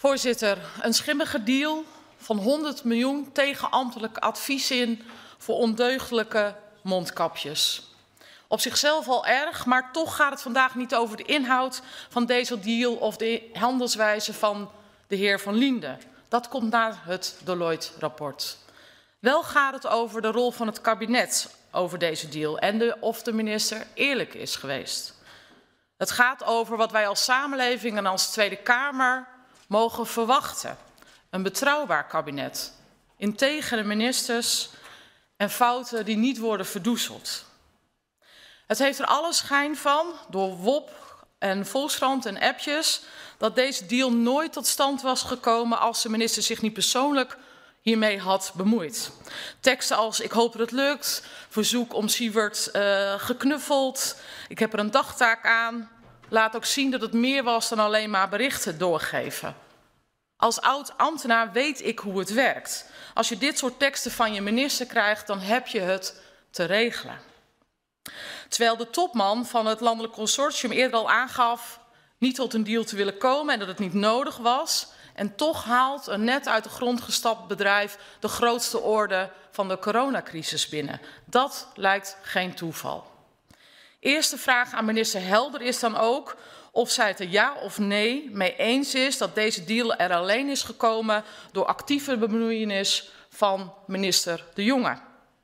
Voorzitter, een schimmige deal van 100 miljoen tegen ambtelijk advies in voor ondeugdelijke mondkapjes. Op zichzelf al erg, maar toch gaat het vandaag niet over de inhoud van deze deal of de handelswijze van de heer Van Liende. Dat komt na het Deloitte-rapport. Wel gaat het over de rol van het kabinet over deze deal en of de minister eerlijk is geweest. Het gaat over wat wij als samenleving en als Tweede Kamer mogen verwachten. Een betrouwbaar kabinet, integere ministers en fouten die niet worden verdoezeld. Het heeft er alle schijn van, door WOP en Volkskrant en appjes, dat deze deal nooit tot stand was gekomen als de minister zich niet persoonlijk hiermee had bemoeid. Teksten als ik hoop dat het lukt, verzoek om Siewert geknuffeld, ik heb er een dagtaak aan, laat ook zien dat het meer was dan alleen maar berichten doorgeven. Als oud-ambtenaar weet ik hoe het werkt. Als je dit soort teksten van je minister krijgt, dan heb je het te regelen. Terwijl de topman van het landelijk consortium eerder al aangaf niet tot een deal te willen komen en dat het niet nodig was. En toch haalt een net uit de grond gestapt bedrijf de grootste orde van de coronacrisis binnen. Dat lijkt geen toeval. Eerste vraag aan minister Helder is dan ook of zij het er ja of nee mee eens is dat deze deal er alleen is gekomen door actieve bemoeienis van minister De Jonge.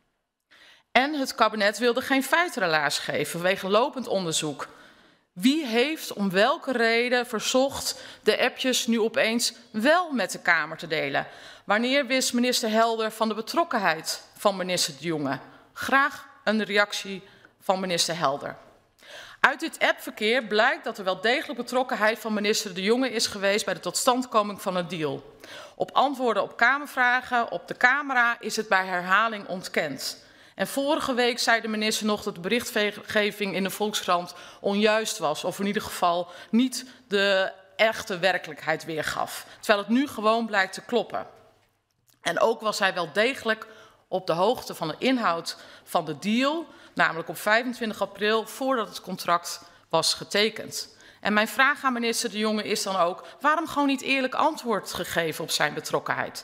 En het kabinet wilde geen feitenrelaas geven vanwege lopend onderzoek. Wie heeft om welke reden verzocht de appjes nu opeens wel met de Kamer te delen? Wanneer wist minister Helder van de betrokkenheid van minister De Jonge? Graag een reactie van minister Helder. Uit dit appverkeer blijkt dat er wel degelijk betrokkenheid van minister De Jonge is geweest bij de totstandkoming van het deal. Op antwoorden op Kamervragen op de camera is het bij herhaling ontkend. En vorige week zei de minister nog dat de berichtgeving in de Volkskrant onjuist was. Of in ieder geval niet de echte werkelijkheid weergaf. Terwijl het nu gewoon blijkt te kloppen. En ook was hij wel degelijk op de hoogte van de inhoud van de deal. Namelijk op 25 april voordat het contract was getekend. En mijn vraag aan minister De Jonge is dan ook, waarom gewoon niet eerlijk antwoord gegeven op zijn betrokkenheid?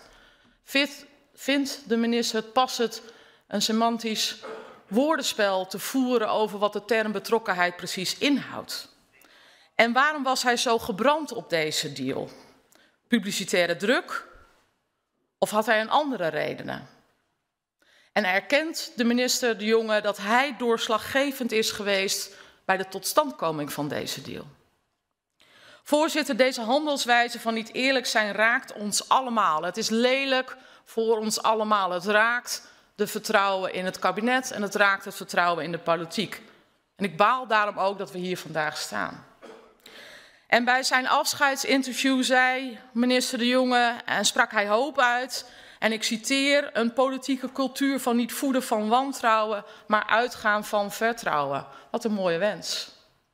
Vindt de minister het passend een semantisch woordenspel te voeren over wat de term betrokkenheid precies inhoudt? En waarom was hij zo gebrand op deze deal? Publicitaire druk? Of had hij een andere redenen? En erkent de minister De Jonge dat hij doorslaggevend is geweest bij de totstandkoming van deze deal? Voorzitter, deze handelswijze van niet eerlijk zijn raakt ons allemaal. Het is lelijk voor ons allemaal. Het raakt de vertrouwen in het kabinet en het raakt het vertrouwen in de politiek. En ik baal daarom ook dat we hier vandaag staan. En bij zijn afscheidsinterview zei minister De Jonge en sprak hij hoop uit. En ik citeer, een politieke cultuur van niet voeden van wantrouwen, maar uitgaan van vertrouwen. Wat een mooie wens.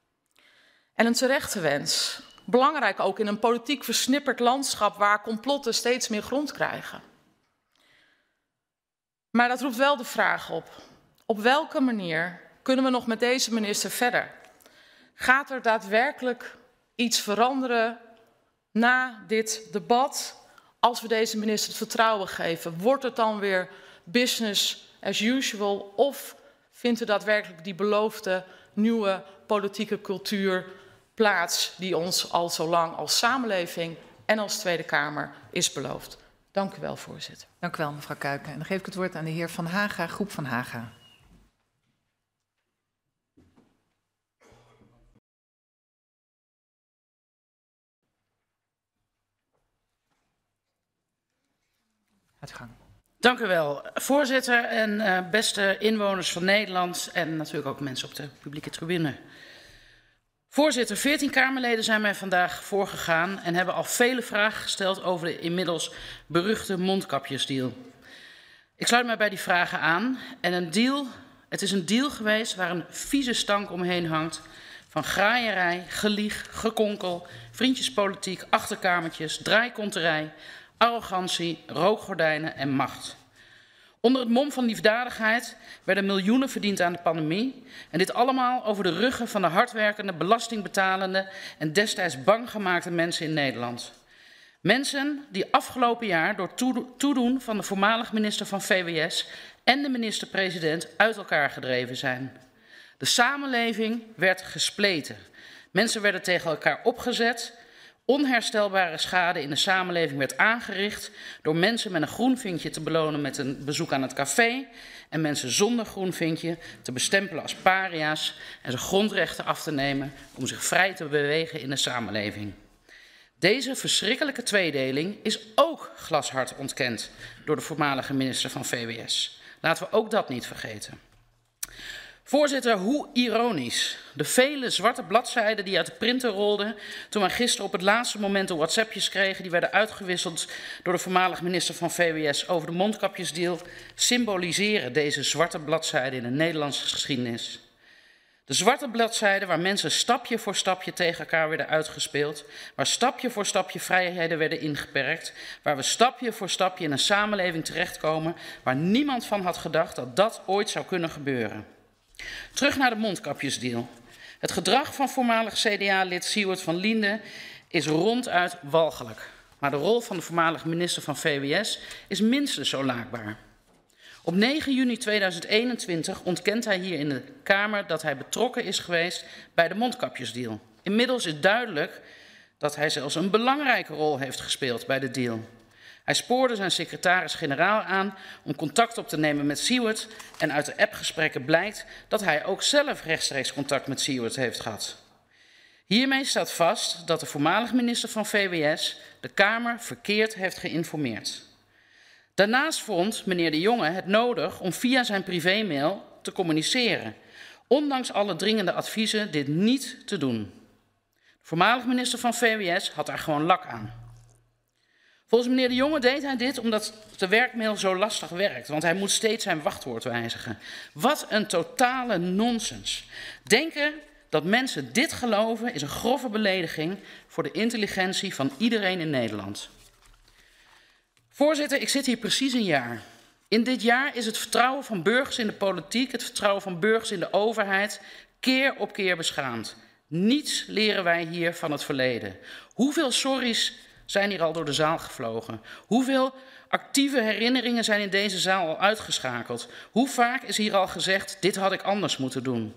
En een terechte wens. Belangrijk ook in een politiek versnipperd landschap waar complotten steeds meer grond krijgen. Maar dat roept wel de vraag op. Op welke manier kunnen we nog met deze minister verder? Gaat er daadwerkelijk iets veranderen na dit debat? Als we deze minister het vertrouwen geven, wordt het dan weer business as usual? Of vindt er daadwerkelijk die beloofde nieuwe politieke cultuur plaats die ons al zo lang als samenleving en als Tweede Kamer is beloofd? Dank u wel, voorzitter. Dank u wel, mevrouw Kuiken. En dan geef ik het woord aan de heer Van Haga, groep Van Haga. Uitgang. Dank u wel, voorzitter en beste inwoners van Nederland en natuurlijk ook mensen op de publieke tribune. Voorzitter, 14 Kamerleden zijn mij vandaag voorgegaan en hebben al vele vragen gesteld over de inmiddels beruchte mondkapjesdeal. Ik sluit mij bij die vragen aan en het is een deal geweest waar een vieze stank omheen hangt van graaierij, gelieg, gekonkel, vriendjespolitiek, achterkamertjes, draaikonterij, arrogantie, rookgordijnen en macht. Onder het mom van liefdadigheid werden miljoenen verdiend aan de pandemie. En dit allemaal over de ruggen van de hardwerkende, belastingbetalende en destijds bang gemaakte mensen in Nederland. Mensen die afgelopen jaar door toedoen van de voormalig minister van VWS en de minister-president uit elkaar gedreven zijn. De samenleving werd gespleten. Mensen werden tegen elkaar opgezet. Onherstelbare schade in de samenleving werd aangericht door mensen met een groen vinkje te belonen met een bezoek aan het café en mensen zonder groen vinkje te bestempelen als paria's en ze grondrechten af te nemen om zich vrij te bewegen in de samenleving. Deze verschrikkelijke tweedeling is ook glashard ontkend door de voormalige minister van VWS. Laten we ook dat niet vergeten. Voorzitter, hoe ironisch. De vele zwarte bladzijden die uit de printer rolden toen wij gisteren op het laatste moment de WhatsAppjes kregen die werden uitgewisseld door de voormalig minister van VWS over de mondkapjesdeal, symboliseren deze zwarte bladzijden in de Nederlandse geschiedenis. De zwarte bladzijden waar mensen stapje voor stapje tegen elkaar werden uitgespeeld, waar stapje voor stapje vrijheden werden ingeperkt, waar we stapje voor stapje in een samenleving terechtkomen waar niemand van had gedacht dat dat ooit zou kunnen gebeuren. Terug naar de mondkapjesdeal. Het gedrag van voormalig CDA-lid Siewert van Liende is ronduit walgelijk. Maar de rol van de voormalige minister van VWS is minstens zo laakbaar. Op 9 juni 2021 ontkent hij hier in de Kamer dat hij betrokken is geweest bij de mondkapjesdeal. Inmiddels is duidelijk dat hij zelfs een belangrijke rol heeft gespeeld bij de deal. Hij spoorde zijn secretaris-generaal aan om contact op te nemen met Siewert en uit de appgesprekken blijkt dat hij ook zelf rechtstreeks contact met Siewert heeft gehad. Hiermee staat vast dat de voormalig minister van VWS de Kamer verkeerd heeft geïnformeerd. Daarnaast vond meneer De Jonge het nodig om via zijn privémail te communiceren, ondanks alle dringende adviezen dit niet te doen. De voormalig minister van VWS had daar gewoon lak aan. Volgens meneer De Jonge deed hij dit omdat de werkmail zo lastig werkt, want hij moet steeds zijn wachtwoord wijzigen. Wat een totale nonsens. Denken dat mensen dit geloven is een grove belediging voor de intelligentie van iedereen in Nederland. Voorzitter, ik zit hier precies een jaar. In dit jaar is het vertrouwen van burgers in de politiek, het vertrouwen van burgers in de overheid, keer op keer beschaamd. Niets leren wij hier van het verleden. Hoeveel sorry's zijn hier al door de zaal gevlogen? Hoeveel actieve herinneringen zijn in deze zaal al uitgeschakeld? Hoe vaak is hier al gezegd, dit had ik anders moeten doen?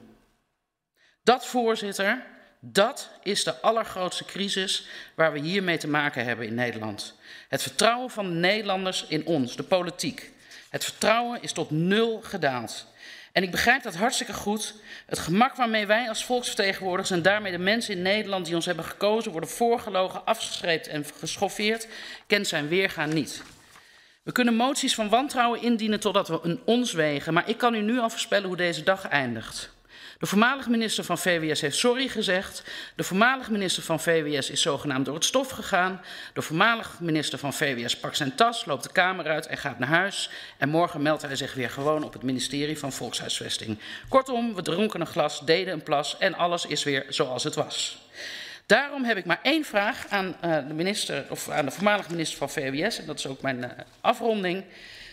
Dat, voorzitter, dat is de allergrootste crisis waar we hiermee te maken hebben in Nederland. Het vertrouwen van de Nederlanders in ons, de politiek. Het vertrouwen is tot 0 gedaald. En ik begrijp dat hartstikke goed. Het gemak waarmee wij als volksvertegenwoordigers en daarmee de mensen in Nederland die ons hebben gekozen worden voorgelogen, afgeschreven en geschoffeerd, kent zijn weerga niet. We kunnen moties van wantrouwen indienen totdat we een ons wegen, maar ik kan u nu al voorspellen hoe deze dag eindigt. De voormalig minister van VWS heeft sorry gezegd. De voormalig minister van VWS is zogenaamd door het stof gegaan. De voormalig minister van VWS pakt zijn tas, loopt de kamer uit en gaat naar huis. En morgen meldt hij zich weer gewoon op het ministerie van Volkshuisvesting. Kortom, we dronken een glas, deden een plas en alles is weer zoals het was. Daarom heb ik maar één vraag aan de minister, of aan de voormalige minister van VWS, en dat is ook mijn afronding.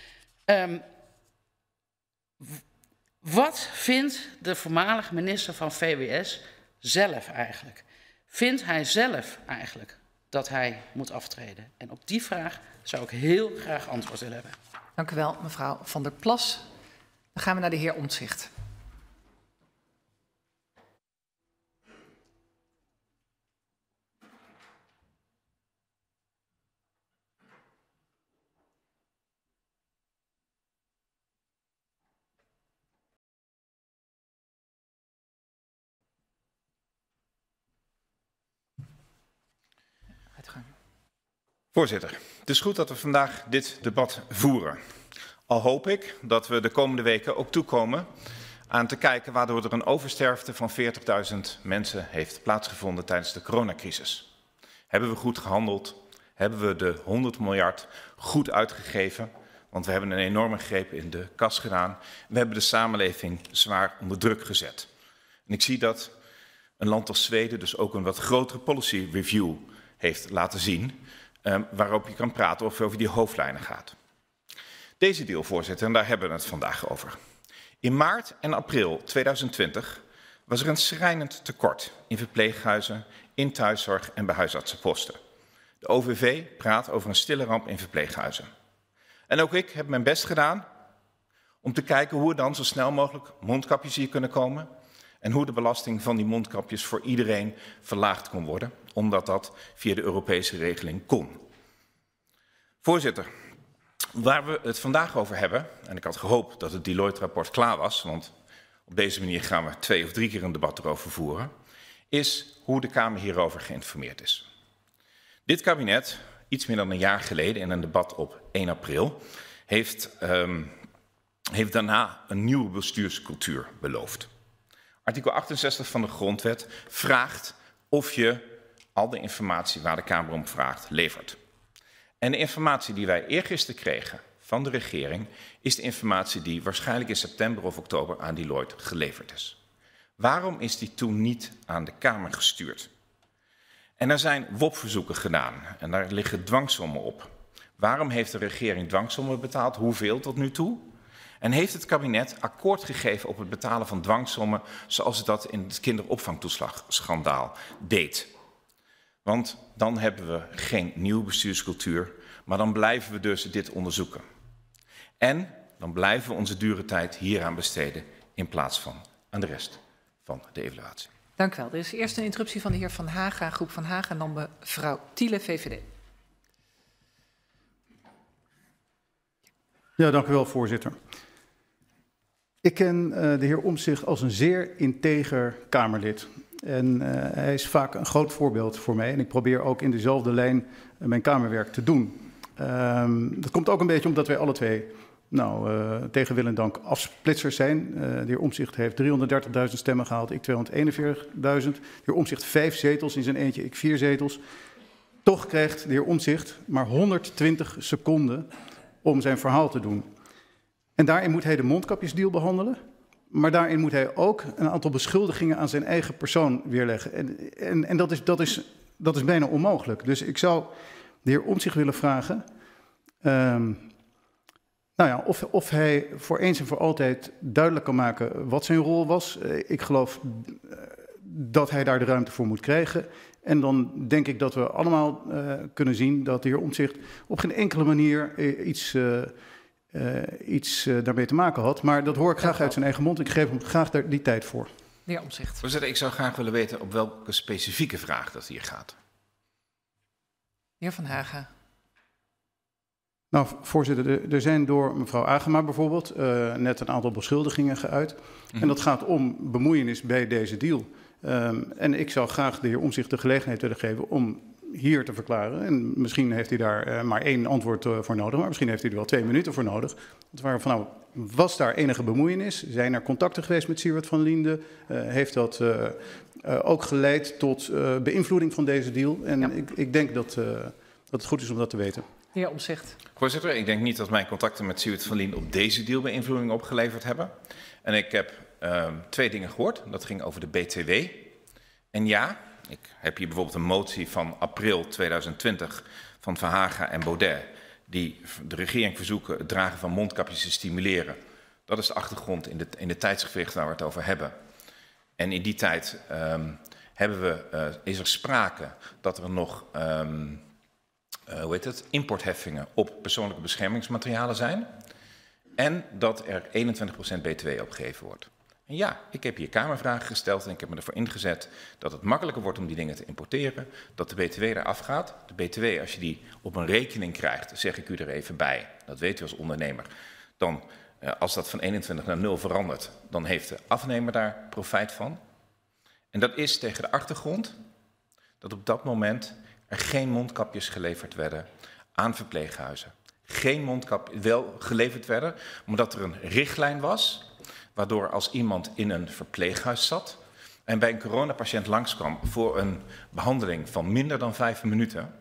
Wat vindt de voormalige minister van VWS zelf eigenlijk? Vindt hij zelf eigenlijk dat hij moet aftreden? En op die vraag zou ik heel graag antwoord willen hebben. Dank u wel, mevrouw Van der Plas. Dan gaan we naar de heer Omtzigt. Voorzitter, het is goed dat we vandaag dit debat voeren. Al hoop ik dat we de komende weken ook toekomen aan te kijken waardoor er een oversterfte van 40.000 mensen heeft plaatsgevonden tijdens de coronacrisis. Hebben we goed gehandeld? Hebben we de 100 miljard goed uitgegeven? Want we hebben een enorme greep in de kas gedaan. We hebben de samenleving zwaar onder druk gezet. En ik zie dat een land als Zweden dus ook een wat grotere policy review heeft laten zien, waarop je kan praten of over die hoofdlijnen gaat. Deze deal, voorzitter, en daar hebben we het vandaag over. In maart en april 2020 was er een schrijnend tekort in verpleeghuizen, in thuiszorg en bij huisartsenposten. De OVV praat over een stille ramp in verpleeghuizen. En ook ik heb mijn best gedaan om te kijken hoe er dan zo snel mogelijk mondkapjes hier kunnen komen. En hoe de belasting van die mondkapjes voor iedereen verlaagd kon worden. Omdat dat via de Europese regeling kon. Voorzitter, waar we het vandaag over hebben, en ik had gehoopt dat het Deloitte-rapport klaar was, want op deze manier gaan we 2 of 3 keer een debat erover voeren, is hoe de Kamer hierover geïnformeerd is. Dit kabinet, iets meer dan een jaar geleden in een debat op 1 april, heeft daarna een nieuwe bestuurscultuur beloofd. Artikel 68 van de Grondwet vraagt of je al de informatie waar de Kamer om vraagt levert. En de informatie die wij eergisteren kregen van de regering is de informatie die waarschijnlijk in september of oktober aan Deloitte geleverd is. Waarom is die toen niet aan de Kamer gestuurd? En er zijn WOP-verzoeken gedaan en daar liggen dwangsommen op. Waarom heeft de regering dwangsommen betaald? Hoeveel tot nu toe? En heeft het kabinet akkoord gegeven op het betalen van dwangsommen zoals het dat in het kinderopvangtoeslagschandaal deed? Want dan hebben we geen nieuwe bestuurscultuur, maar dan blijven we dus dit onderzoeken. En dan blijven we onze dure tijd hieraan besteden in plaats van aan de rest van de evaluatie. Dank u wel. Er is eerst een interruptie van de heer Van Haga, groep Van Haga, en dan mevrouw Thiele, VVD. Ja, dank u wel, voorzitter. Ik ken de heer Omtzigt als een zeer integer Kamerlid. En hij is vaak een groot voorbeeld voor mij. En ik probeer ook in dezelfde lijn mijn Kamerwerk te doen. Dat komt ook een beetje omdat wij alle twee, tegen wil en dank, afsplitsers zijn. De heer Omtzigt heeft 330.000 stemmen gehaald, ik 241.000. De heer Omtzigt 5 zetels in zijn eentje, ik 4 zetels. Toch krijgt de heer Omtzigt maar 120 seconden om zijn verhaal te doen. En daarin moet hij de mondkapjesdeal behandelen. Maar daarin moet hij ook een aantal beschuldigingen aan zijn eigen persoon weerleggen. En dat is bijna onmogelijk. Dus ik zou de heer Omtzigt willen vragen of hij voor eens en voor altijd duidelijk kan maken wat zijn rol was. Ik geloof dat hij daar de ruimte voor moet krijgen. En dan denk ik dat we allemaal kunnen zien dat de heer Omtzigt op geen enkele manier iets daarmee te maken had. Maar dat hoor ik graag uit zijn eigen mond. Ik geef hem graag daar die tijd voor. De heer Omtzigt. Voorzitter, ik zou graag willen weten op welke specifieke vraag dat hier gaat. De heer Van Haga. Nou, voorzitter, er zijn door mevrouw Agema bijvoorbeeld net een aantal beschuldigingen geuit. En dat gaat om bemoeienis bij deze deal. En ik zou graag de heer Omtzigt de gelegenheid willen geven om hier te verklaren. En misschien heeft hij daar maar 1 antwoord voor nodig, maar misschien heeft hij er wel 2 minuten voor nodig. Was daar enige bemoeienis? Zijn er contacten geweest met Siewert van Liende? Heeft dat ook geleid tot beïnvloeding van deze deal? En ja, ik denk dat het goed is om dat te weten. De heer Omtzigt. Voorzitter, ik denk niet dat mijn contacten met Siewert van Liende op deze deal beïnvloeding opgeleverd hebben. En ik heb 2 dingen gehoord. Dat ging over de BTW. En ja, ik heb hier bijvoorbeeld een motie van april 2020 van Van Haga en Baudet, die de regering verzoeken het dragen van mondkapjes te stimuleren. Dat is de achtergrond in de tijdsgewicht waar we het over hebben. En in die tijd is er sprake dat er nog importheffingen op persoonlijke beschermingsmaterialen zijn. En dat er 21% BTW opgegeven wordt. En ja, ik heb hier Kamervragen gesteld en ik heb me ervoor ingezet dat het makkelijker wordt om die dingen te importeren. Dat de BTW eraf gaat. De BTW, als je die op een rekening krijgt, zeg ik u er even bij. Dat weet u als ondernemer. Dan, als dat van 21 naar 0 verandert, dan heeft de afnemer daar profijt van. En dat is tegen de achtergrond dat op dat moment er geen mondkapjes geleverd werden aan verpleeghuizen. Geen mondkapjes wel geleverd werden, omdat er een richtlijn was, waardoor als iemand in een verpleeghuis zat en bij een coronapatiënt langskwam voor een behandeling van minder dan 5 minuten,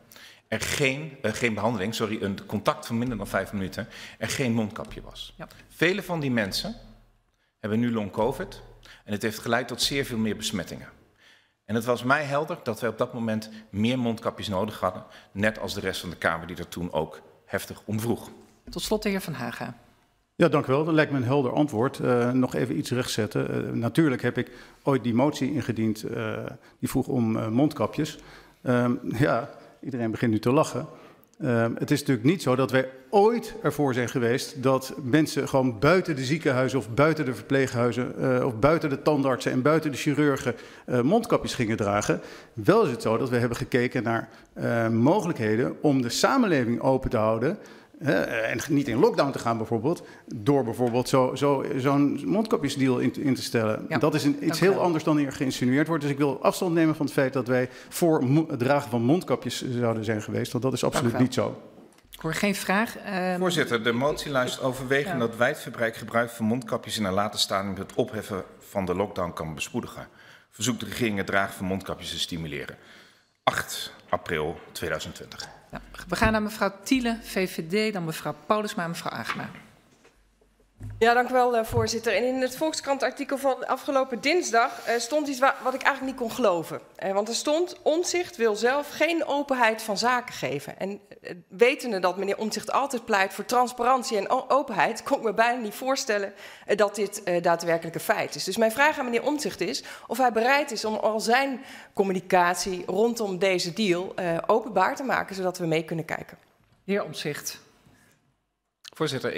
een contact van minder dan 5 minuten, er geen mondkapje was. Ja. Vele van die mensen hebben nu long COVID en het heeft geleid tot zeer veel meer besmettingen. En het was mij helder dat wij op dat moment meer mondkapjes nodig hadden, net als de rest van de Kamer die er toen ook heftig om vroeg. Tot slot de heer Van Haga. Ja, dank u wel. Dat lijkt me een helder antwoord. Nog even iets rechtzetten. Natuurlijk heb ik ooit die motie ingediend die vroeg om mondkapjes. Iedereen begint nu te lachen. Het is natuurlijk niet zo dat wij ooit ervoor zijn geweest dat mensen gewoon buiten de ziekenhuizen of buiten de verpleeghuizen of buiten de tandartsen en buiten de chirurgen mondkapjes gingen dragen. Wel is het zo dat we hebben gekeken naar mogelijkheden om de samenleving open te houden. En niet in lockdown te gaan bijvoorbeeld, door bijvoorbeeld zo'n mondkapjesdeal in te stellen. Ja, dat is iets heel anders dan hier geïnsinueerd wordt. Dus ik wil afstand nemen van het feit dat wij voor het dragen van mondkapjes zouden zijn geweest. Want dat is absoluut niet zo. Ik hoor geen vraag. Voorzitter, de motie luistert overwegen dat wijdverbreid gebruik van mondkapjes in een later stadium het opheffen van de lockdown kan bespoedigen. Verzoekt de regering het dragen van mondkapjes te stimuleren. 8 april 2020. Nou, we gaan naar mevrouw Thiele, VVD, dan mevrouw Paulusma en mevrouw Agema. Ja, dank u wel, voorzitter. En in het Volkskrant-artikel van afgelopen dinsdag stond iets wat ik eigenlijk niet kon geloven. Want er stond, Omtzigt wil zelf geen openheid van zaken geven. En wetende dat meneer Omtzigt altijd pleit voor transparantie en openheid, kon ik me bijna niet voorstellen dat dit daadwerkelijk een feit is. Dus mijn vraag aan meneer Omtzigt is of hij bereid is om al zijn communicatie rondom deze deal openbaar te maken, zodat we mee kunnen kijken. De heer Omtzigt. Voorzitter,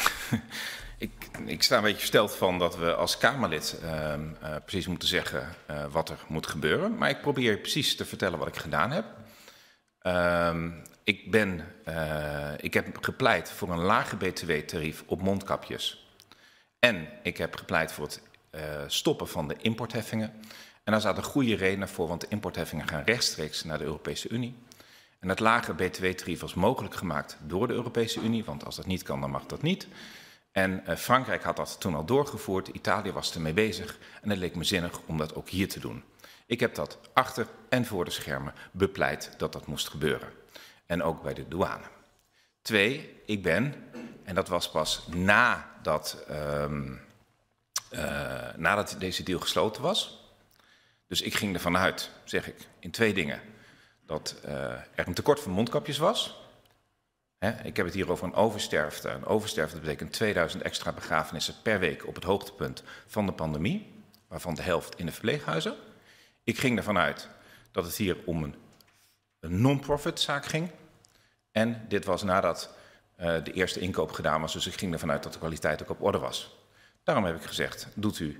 ik sta een beetje versteld van dat we als Kamerlid precies moeten zeggen wat er moet gebeuren. Maar ik probeer precies te vertellen wat ik gedaan heb. Ik heb gepleit voor een lager btw-tarief op mondkapjes. En ik heb gepleit voor het stoppen van de importheffingen. En daar zaten goede redenen voor, want de importheffingen gaan rechtstreeks naar de Europese Unie. En het lage btw-tarief was mogelijk gemaakt door de Europese Unie, want als dat niet kan, dan mag dat niet. En Frankrijk had dat toen al doorgevoerd, Italië was ermee bezig en het leek me zinnig om dat ook hier te doen. Ik heb dat achter en voor de schermen bepleit dat dat moest gebeuren. En ook bij de douane. 2, ik ben, en dat was pas nadat deze deal gesloten was. Dus ik ging ervan uit, zeg ik, in 2 dingen. Dat er een tekort van mondkapjes was. Ik heb het hier over een oversterfte. Een oversterfte betekent 2000 extra begrafenissen per week op het hoogtepunt van de pandemie. Waarvan de helft in de verpleeghuizen. Ik ging ervan uit dat het hier om een non-profit zaak ging. En dit was nadat de eerste inkoop gedaan was. Dus ik ging ervan uit dat de kwaliteit ook op orde was. Daarom heb ik gezegd, doet u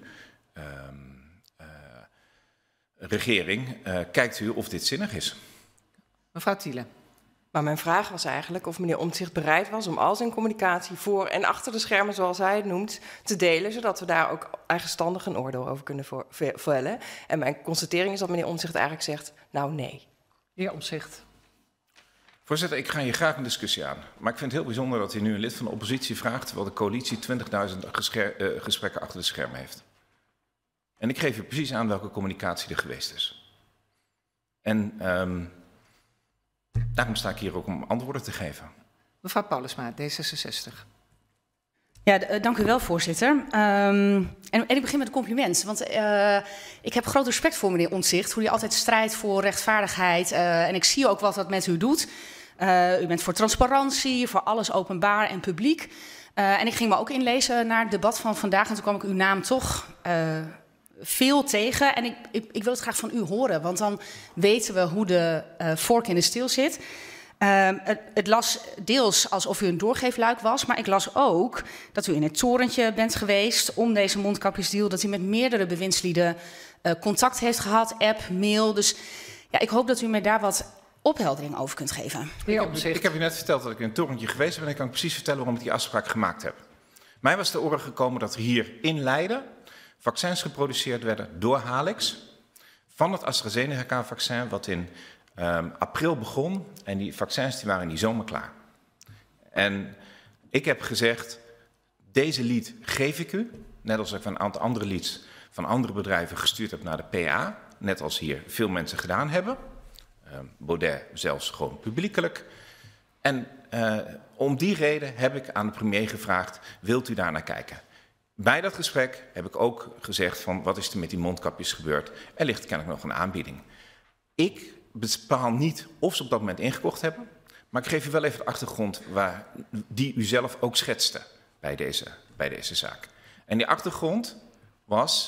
regering, kijkt u of dit zinnig is. Mevrouw Thiele. Maar mijn vraag was eigenlijk of meneer Omtzigt bereid was om al zijn communicatie voor en achter de schermen, zoals hij het noemt, te delen, zodat we daar ook eigenstandig een oordeel over kunnen vellen. En mijn constatering is dat meneer Omtzigt eigenlijk zegt, nou nee. De heer Omtzigt. Voorzitter, ik ga hier graag een discussie aan. Maar ik vind het heel bijzonder dat u nu een lid van de oppositie vraagt, terwijl de coalitie 20.000 gesprekken achter de schermen heeft. En ik geef u precies aan welke communicatie er geweest is. En daarom sta ik hier ook om antwoorden te geven. Mevrouw Paulusma, D66. Ja, dank u wel, voorzitter. En ik begin met een compliment. Want ik heb groot respect voor meneer Omtzigt. Hoe hij altijd strijdt voor rechtvaardigheid. En ik zie ook wat dat met u doet. U bent voor transparantie, voor alles openbaar en publiek. En ik ging me ook inlezen naar het debat van vandaag. En toen kwam ik uw naam toch veel tegen. En ik wil het graag van u horen. Want dan weten we hoe de vork in de steel zit. Het las deels alsof u een doorgeefluik was, maar ik las ook dat u in het torentje bent geweest om deze mondkapjesdeal, dat u met meerdere bewindslieden contact heeft gehad, app, mail. Dus ja, ik hoop dat u mij daar wat opheldering over kunt geven. Ik heb u net verteld dat ik in het torentje geweest ben en ik kan precies vertellen waarom ik die afspraak gemaakt heb. Mij was te oren gekomen dat er hier in Leiden vaccins geproduceerd werden door Halix van het AstraZeneca-vaccin wat in april begon en die vaccins die waren in die zomer klaar. En ik heb gezegd, deze lead geef ik u, net als ik een aantal andere leads van andere bedrijven gestuurd heb naar de PA, net als hier veel mensen gedaan hebben. Baudet zelfs gewoon publiekelijk. En om die reden heb ik aan de premier gevraagd, wilt u daar naar kijken? Bij dat gesprek heb ik ook gezegd van, wat is er met die mondkapjes gebeurd? Er ligt kennelijk nog een aanbieding. Ik bepaal niet of ze op dat moment ingekocht hebben, maar ik geef u wel even de achtergrond die u zelf ook schetste bij deze zaak. En die achtergrond was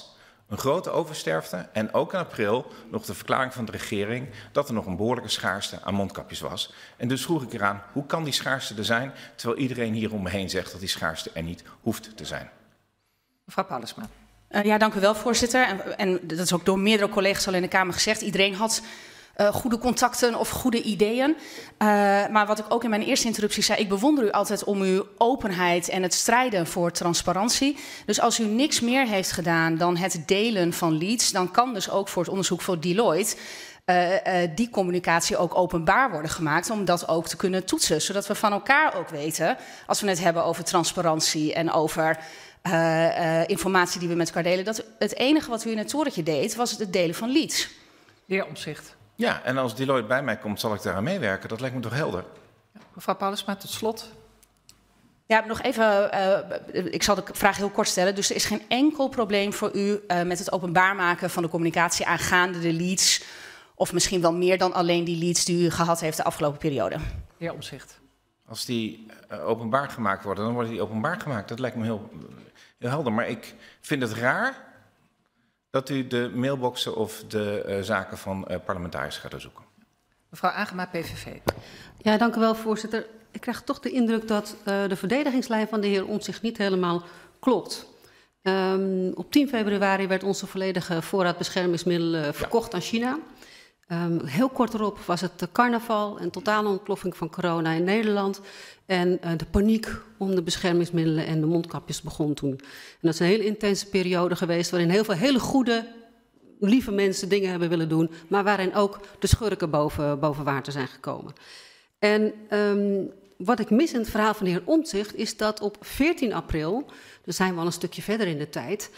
Een grote oversterfte en ook in april nog de verklaring van de regering dat er nog een behoorlijke schaarste aan mondkapjes was. En dus vroeg ik eraan, hoe kan die schaarste er zijn, terwijl iedereen hier om me heen zegt dat die schaarste er niet hoeft te zijn? Mevrouw Pauwelsma. Ja, dank u wel, voorzitter. En dat is ook door meerdere collega's al in de Kamer gezegd. Iedereen had goede contacten of goede ideeën. Maar wat ik ook in mijn eerste interruptie zei, ik bewonder u altijd om uw openheid en het strijden voor transparantie. Dus als u niks meer heeft gedaan dan het delen van leads, dan kan dus ook voor het onderzoek voor Deloitte die communicatie ook openbaar worden gemaakt, om dat ook te kunnen toetsen. Zodat we van elkaar ook weten, als we het hebben over transparantie en over informatie die we met elkaar delen, dat het enige wat u in het torentje deed, was het delen van leads. De heer Omtzigt. Ja, en als Deloitte bij mij komt, zal ik daaraan meewerken. Dat lijkt me toch helder? Ja, mevrouw Pauwelsma, tot slot. Ja, nog even, ik zal de vraag heel kort stellen. Dus er is geen enkel probleem voor u met het openbaar maken van de communicatie aangaande de leads, of misschien wel meer dan alleen die leads die u gehad heeft de afgelopen periode. De heer Omtzigt. Als die openbaar gemaakt worden, dan worden die openbaar gemaakt. Dat lijkt me heel helder. Maar ik vind het raar dat u de mailboxen of de zaken van parlementariërs gaat zoeken. Mevrouw Agema, PVV. Ja, dank u wel, voorzitter. Ik krijg toch de indruk dat de verdedigingslijn van de heer Omtzigt niet helemaal klopt. Op 10 februari werd onze volledige voorraad beschermingsmiddelen verkocht aan China. Heel kort erop was het carnaval en totale ontploffing van corona in Nederland. En de paniek om de beschermingsmiddelen en de mondkapjes begon toen. En dat is een hele intense periode geweest waarin heel veel hele goede, lieve mensen dingen hebben willen doen, maar waarin ook de schurken boven water zijn gekomen. En wat ik mis in het verhaal van de heer Omtzigt is dat op 14 april, dus zijn we al een stukje verder in de tijd,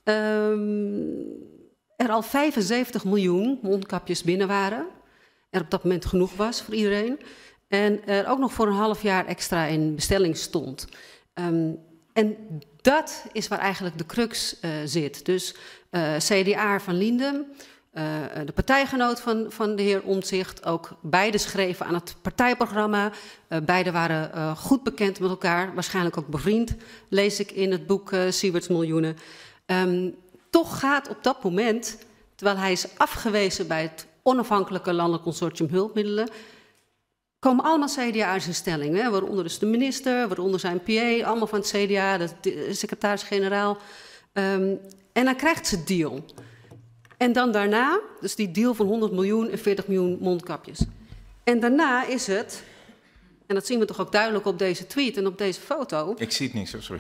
er al 75 miljoen mondkapjes binnen waren. Er op dat moment genoeg was voor iedereen. En er ook nog voor een half jaar extra in bestelling stond. En dat is waar eigenlijk de crux zit. Dus CDA van Linden, de partijgenoot van de heer Omtzigt, ook beide schreven aan het partijprogramma. Beide waren goed bekend met elkaar, waarschijnlijk ook bevriend, lees ik in het boek Sieverts Miljoenen. Toch gaat op dat moment, terwijl hij is afgewezen bij het onafhankelijke landelijk consortium hulpmiddelen, komen allemaal CDA's in stelling. Hè? Waaronder dus de minister, waaronder zijn PA, allemaal van het CDA, de secretaris-generaal. En dan krijgt ze deal. En dan daarna, dus die deal van 100 miljoen en 40 miljoen mondkapjes. En daarna is het, en dat zien we toch ook duidelijk op deze tweet en op deze foto. Ik zie het niet, sorry.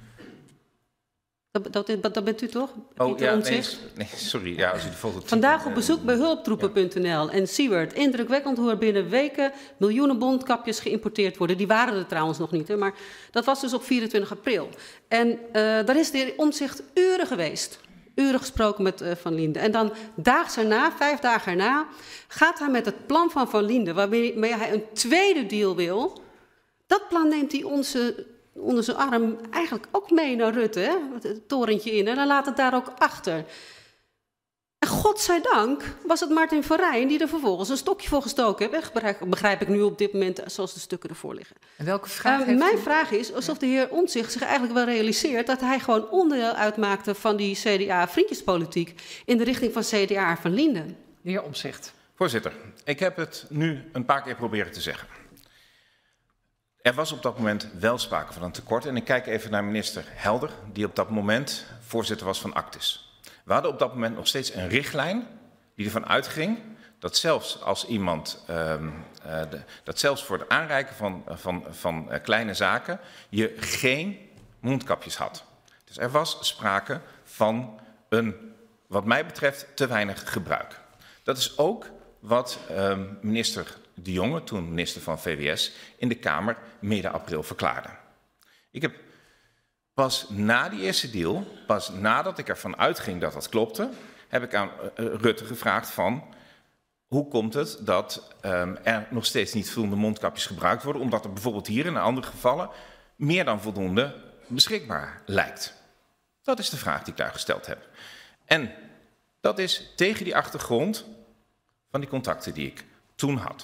Dat bent u toch? Oh ja, nee, sorry. Ja, als u de foto Vandaag op bezoek bij hulptroepen.nl en Siewert. Indrukwekkend hoe er binnen weken miljoenen mondkapjes geïmporteerd worden. Die waren er trouwens nog niet, hè, maar dat was dus op 24 april. En daar is de heer Omtzigt uren geweest. Uren gesproken met Van Linden. En dan daags erna, 5 dagen erna, gaat hij met het plan van Van Linden, waarmee hij een tweede deal wil. Dat plan neemt hij onder zijn arm eigenlijk ook mee naar Rutte, hè? Het torentje in. En dan laat het daar ook achter. En godzijdank was het Martin van Rijn die er vervolgens een stokje voor gestoken heeft. Begrijp ik nu op dit moment, zoals de stukken ervoor liggen. En welke vraag heeft mijn u? vraag is alsof de heer Omtzigt zich eigenlijk wel realiseert dat hij gewoon onderdeel uitmaakte van die CDA-vriendjespolitiek in de richting van CDA van Linden. De heer Omtzigt. Voorzitter, ik heb het nu een paar keer proberen te zeggen. Er was op dat moment wel sprake van een tekort. En ik kijk even naar minister Helder, die op dat moment voorzitter was van Actis. We hadden op dat moment nog steeds een richtlijn die ervan uitging dat zelfs als iemand, dat zelfs voor het aanreiken van kleine zaken, je geen mondkapjes had. Dus er was sprake van een, wat mij betreft, te weinig gebruik. Dat is ook wat minister De Jonge, toen minister van VWS, in de Kamer midden april verklaarde. Ik heb pas na die eerste deal, pas nadat ik ervan uitging dat dat klopte, heb ik aan Rutte gevraagd van hoe komt het dat er nog steeds niet voldoende mondkapjes gebruikt worden, omdat er bijvoorbeeld hier in andere gevallen meer dan voldoende beschikbaar lijkt. Dat is de vraag die ik daar gesteld heb. En dat is tegen die achtergrond van die contacten die ik toen had.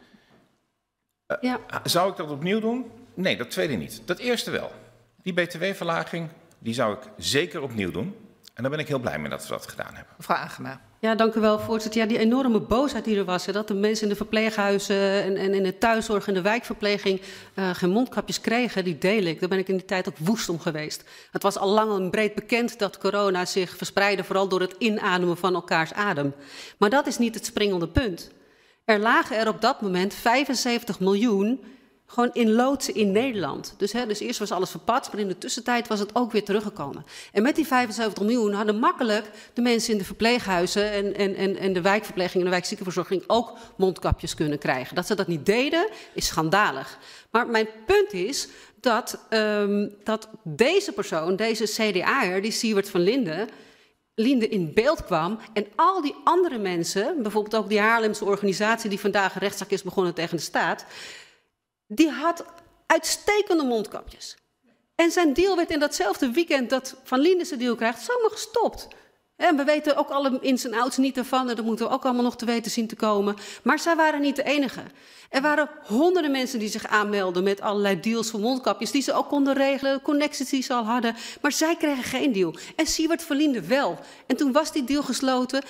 Zou ik dat opnieuw doen? Nee, dat tweede niet. Dat eerste wel. Die btw-verlaging, die zou ik zeker opnieuw doen. En daar ben ik heel blij mee dat we dat gedaan hebben. Mevrouw Agema. Ja, dank u wel, voorzitter. Ja, die enorme boosheid die er was, hè, dat de mensen in de verpleeghuizen en in de thuiszorg en de wijkverpleging geen mondkapjes kregen, die deel ik. Daar ben ik in die tijd ook woest om geweest. Het was al lang en breed bekend dat corona zich verspreidde, vooral door het inademen van elkaars adem. Maar dat is niet het springende punt. Er lagen er op dat moment 75 miljoen gewoon in loodsen in Nederland. Dus eerst was alles verpatst, maar in de tussentijd was het ook weer teruggekomen. En met die 75 miljoen hadden makkelijk de mensen in de verpleeghuizen en de wijkverpleging en de wijkziekenverzorging ook mondkapjes kunnen krijgen. Dat ze dat niet deden, is schandalig. Maar mijn punt is dat deze persoon, deze CDA'er, die Siewert van Linden in beeld kwam en al die andere mensen, bijvoorbeeld ook die Haarlemse organisatie die vandaag een rechtszaak is begonnen tegen de staat, die had uitstekende mondkapjes. En zijn deal werd in datzelfde weekend dat Van Linden zijn deal krijgt, zomaar gestopt. En we weten ook alle ins en outs niet ervan en dat moeten we ook allemaal nog te weten zien te komen. Maar zij waren niet de enige. Er waren honderden mensen die zich aanmelden met allerlei deals voor mondkapjes die ze ook konden regelen, connecties die ze al hadden. Maar zij kregen geen deal. En Siewert van Linden wel. En toen was die deal gesloten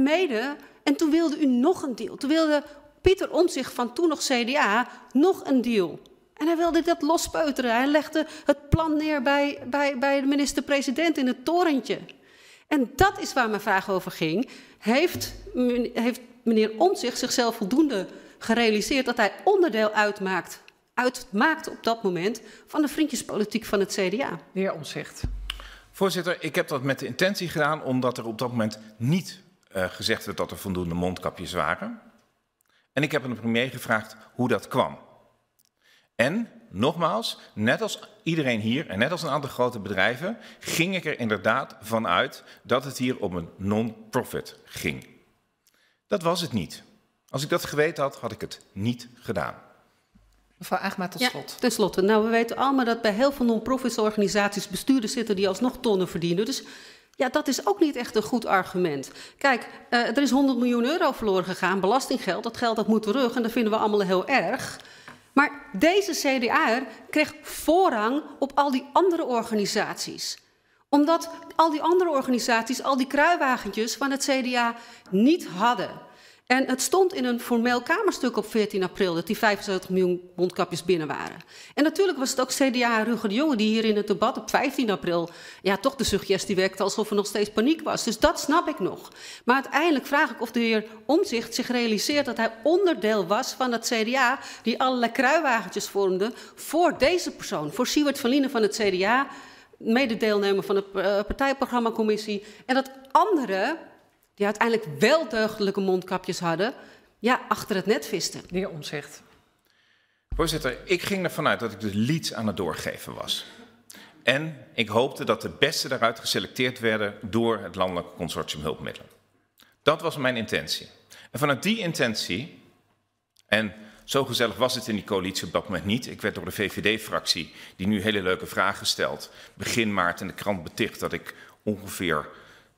en toen wilde u nog een deal. Toen wilde Pieter Omtzigt van toen nog CDA nog een deal. En hij wilde dat lospeuteren. Hij legde het plan neer bij de minister-president in het torentje. En dat is waar mijn vraag over ging. Heeft meneer Omtzigt zichzelf voldoende gerealiseerd dat hij onderdeel uitmaakte op dat moment van de vriendjespolitiek van het CDA? De heer Omtzigt. Voorzitter, ik heb dat met de intentie gedaan omdat er op dat moment niet gezegd werd dat er voldoende mondkapjes waren. En ik heb aan de premier gevraagd hoe dat kwam. En, nogmaals, net als iedereen hier en net als een aantal grote bedrijven, ging ik er inderdaad van uit dat het hier om een non-profit ging. Dat was het niet. Als ik dat geweten had, had ik het niet gedaan. Mevrouw Agema, tot slot. Ja, ten slotte. Nou, we weten allemaal dat bij heel veel non-profit organisaties bestuurders zitten die alsnog tonnen verdienen. Dus ja, dat is ook niet echt een goed argument. Kijk, er is 100 miljoen euro verloren gegaan, belastinggeld. Dat geld dat moet terug en dat vinden we allemaal heel erg. Maar deze CDA'er kreeg voorrang op al die andere organisaties. Omdat al die andere organisaties al die kruiwagentjes van het CDA niet hadden. En het stond in een formeel Kamerstuk op 14 april dat die 75 miljoen mondkapjes binnen waren. En natuurlijk was het ook CDA Ruger de Jonge die hier in het debat op 15 april ja, toch de suggestie wekte alsof er nog steeds paniek was. Dus dat snap ik nog. Maar uiteindelijk vraag ik of de heer Omtzigt zich realiseert dat hij onderdeel was van het CDA die allerlei kruiwagentjes vormde voor deze persoon, voor Siewert van Linden van het CDA, mededeelnemer van de partijprogrammacommissie. En dat anderen die uiteindelijk wel deugdelijke mondkapjes hadden, ja, achter het net visten. De heer Omtzigt. Voorzitter, ik ging ervan uit dat ik de leads aan het doorgeven was. En ik hoopte dat de beste daaruit geselecteerd werden door het Landelijk Consortium Hulpmiddelen. Dat was mijn intentie. En vanuit die intentie, en zo gezellig was het in die coalitie op dat moment niet. Ik werd door de VVD-fractie, die nu hele leuke vragen stelt, begin maart in de krant beticht dat ik ongeveer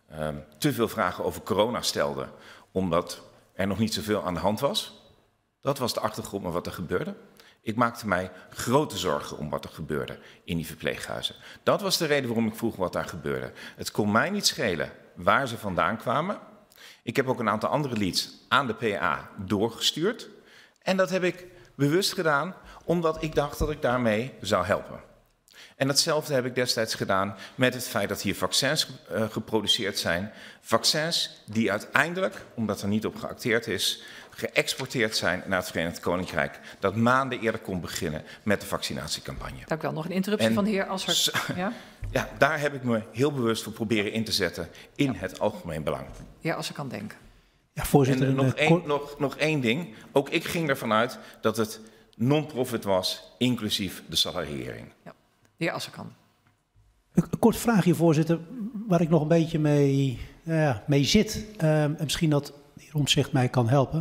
te veel vragen over corona stelde, omdat er nog niet zoveel aan de hand was. Dat was de achtergrond met wat er gebeurde. Ik maakte mij grote zorgen om wat er gebeurde in die verpleeghuizen. Dat was de reden waarom ik vroeg wat daar gebeurde. Het kon mij niet schelen waar ze vandaan kwamen. Ik heb ook een aantal andere leads aan de PA doorgestuurd. En dat heb ik bewust gedaan, omdat ik dacht dat ik daarmee zou helpen. En datzelfde heb ik destijds gedaan met het feit dat hier vaccins geproduceerd zijn. Vaccins die uiteindelijk, omdat er niet op geacteerd is, geëxporteerd zijn naar het Verenigd Koninkrijk. Dat maanden eerder kon beginnen met de vaccinatiecampagne. Dank u wel. Nog een interruptie van de heer Asscher. Ja? Ja, daar heb ik me heel bewust voor proberen in te zetten in het algemeen belang. De heer Asscher kan denken. Ja, voorzitter. En nog één ding. Ook ik ging ervan uit dat het non-profit was, inclusief de salariering. Ja. De heer Assekan. Een kort vraagje, voorzitter, waar ik nog een beetje mee zit. En misschien dat de heer Omtzigt mij kan helpen.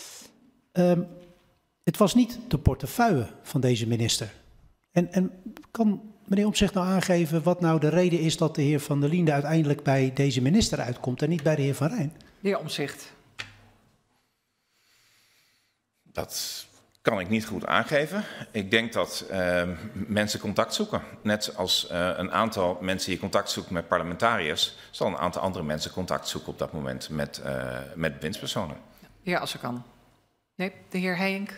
Het was niet de portefeuille van deze minister. En kan meneer Omtzigt nou aangeven wat nou de reden is dat de heer Van der Liende uiteindelijk bij deze minister uitkomt en niet bij de heer Van Rijn? De heer Omtzigt. Dat kan ik niet goed aangeven. Ik denk dat mensen contact zoeken. Net als een aantal mensen die contact zoeken met parlementariërs, zal een aantal andere mensen contact zoeken op dat moment met bewindspersonen. De heer Asserkan. Nee, de heer Heijink.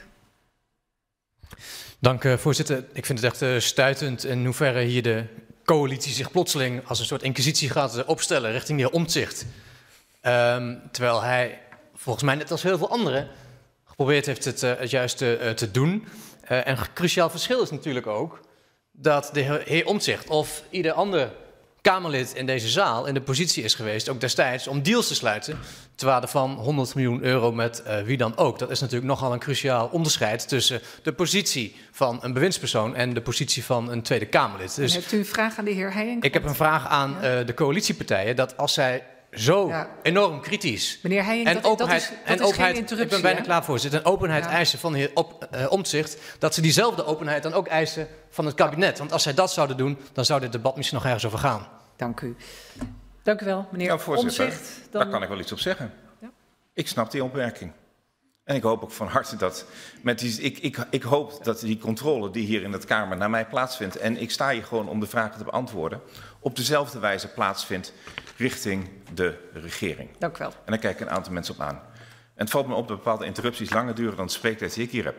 Dank, voorzitter. Ik vind het echt stuitend in hoeverre hier de coalitie zich plotseling als een soort inquisitie gaat opstellen richting de heer Omtzigt. Terwijl hij volgens mij net als heel veel anderen geprobeerd heeft het juiste te doen. En een cruciaal verschil is natuurlijk ook dat de heer Omtzigt of ieder ander Kamerlid in deze zaal in de positie is geweest, ook destijds, om deals te sluiten ter waarde van 100 miljoen euro met wie dan ook. Dat is natuurlijk nogal een cruciaal onderscheid tussen de positie van een bewindspersoon en de positie van een Tweede Kamerlid. Dus heeft u een vraag aan de heer Heijink? ik heb een vraag aan de coalitiepartijen, dat als zij zo enorm kritisch meneer Heijink, en openheid, geen interruptie. Ik ben bijna klaar, voorzitter. En openheid eisen van de heer Omtzigt, dat ze diezelfde openheid dan ook eisen van het kabinet. Want als zij dat zouden doen, dan zou dit debat misschien nog ergens over gaan. Dank u. Dank u wel, meneer Omtzigt. Daar kan ik wel iets op zeggen. Ja? Ik snap die opmerking. En ik hoop ook van harte dat ik hoop dat die controle die hier in het Kamer naar mij plaatsvindt, en ik sta hier gewoon om de vragen te beantwoorden, op dezelfde wijze plaatsvindt richting de regering. Dank u wel. En daar kijken een aantal mensen op aan. En het valt me op dat bepaalde interrupties langer duren dan de spreektijd die ik hier heb.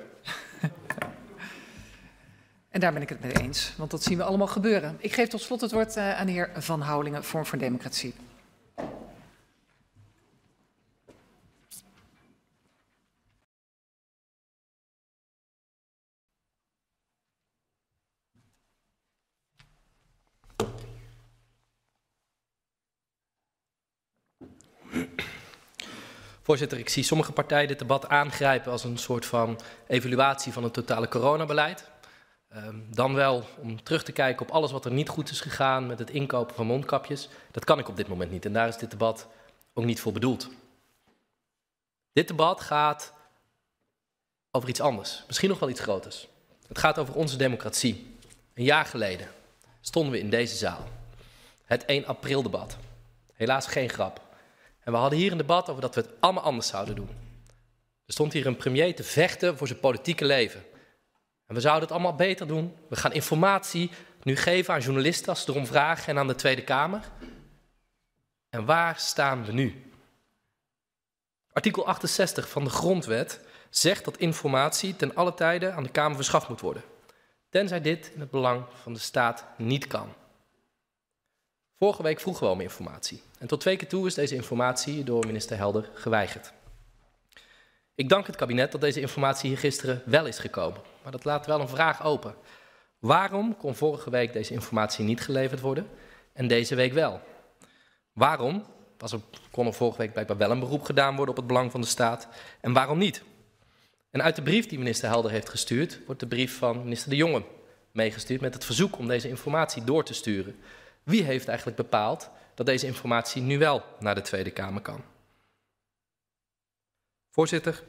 En daar ben ik het mee eens, want dat zien we allemaal gebeuren. Ik geef tot slot het woord aan de heer Van Houwelingen, Vorm voor Democratie. Voorzitter, ik zie sommige partijen dit debat aangrijpen als een soort van evaluatie van het totale coronabeleid. Dan wel om terug te kijken op alles wat er niet goed is gegaan met het inkopen van mondkapjes. Dat kan ik op dit moment niet en daar is dit debat ook niet voor bedoeld. Dit debat gaat over iets anders, misschien nog wel iets groters. Het gaat over onze democratie. Een jaar geleden stonden we in deze zaal. Het 1 april debat. Helaas geen grap. En we hadden hier een debat over dat we het allemaal anders zouden doen. Er stond hier een premier te vechten voor zijn politieke leven. En we zouden het allemaal beter doen. We gaan informatie nu geven aan journalisten als ze erom vragen en aan de Tweede Kamer. En waar staan we nu? Artikel 68 van de Grondwet zegt dat informatie ten alle tijde aan de Kamer verschaft moet worden. Tenzij dit in het belang van de staat niet kan. Vorige week vroegen we om informatie. En tot 2 keer toe is deze informatie door minister Helder geweigerd. Ik dank het kabinet dat deze informatie hier gisteren wel is gekomen. Maar dat laat wel een vraag open. Waarom kon vorige week deze informatie niet geleverd worden en deze week wel? Waarom kon er vorige week blijkbaar wel een beroep gedaan worden op het belang van de staat en waarom niet? En uit de brief die minister Helder heeft gestuurd, wordt de brief van minister De Jonge meegestuurd met het verzoek om deze informatie door te sturen. Wie heeft eigenlijk bepaald dat deze informatie nu wel naar de Tweede Kamer kan? Voorzitter,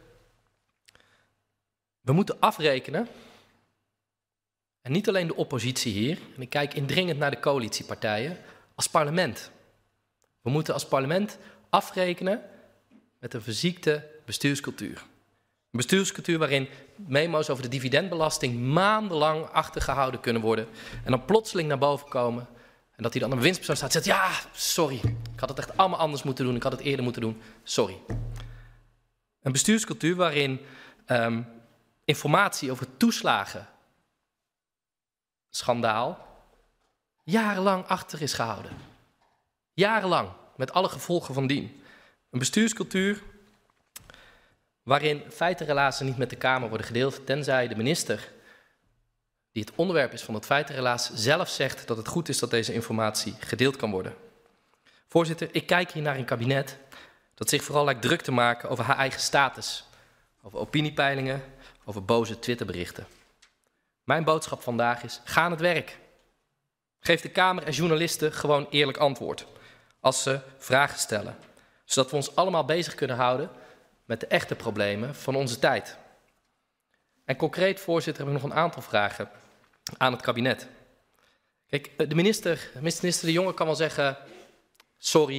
we moeten afrekenen, en niet alleen de oppositie hier, en ik kijk indringend naar de coalitiepartijen, als parlement. We moeten als parlement afrekenen met een verziekte bestuurscultuur. Een bestuurscultuur waarin memo's over de dividendbelasting maandenlang achtergehouden kunnen worden en dan plotseling naar boven komen. En dat hij dan een winstpersoon staat en zegt, ja, sorry, ik had het echt allemaal anders moeten doen, ik had het eerder moeten doen, sorry. Een bestuurscultuur waarin informatie over het toeslagenschandaal jarenlang achter is gehouden. Jarenlang, met alle gevolgen van dien. Een bestuurscultuur waarin feitenrelazen niet met de Kamer worden gedeeld, tenzij de minister, die het onderwerp is van het feitenrelaas, zelf zegt dat het goed is dat deze informatie gedeeld kan worden. Voorzitter, ik kijk hier naar een kabinet dat zich vooral lijkt druk te maken over haar eigen status, over opiniepeilingen, over boze Twitterberichten. Mijn boodschap vandaag is, ga aan het werk. Geef de Kamer en journalisten gewoon eerlijk antwoord als ze vragen stellen, zodat we ons allemaal bezig kunnen houden met de echte problemen van onze tijd. En concreet, voorzitter, heb ik nog een aantal vragen aan het kabinet. Kijk, de minister De Jonge kan wel zeggen, sorry,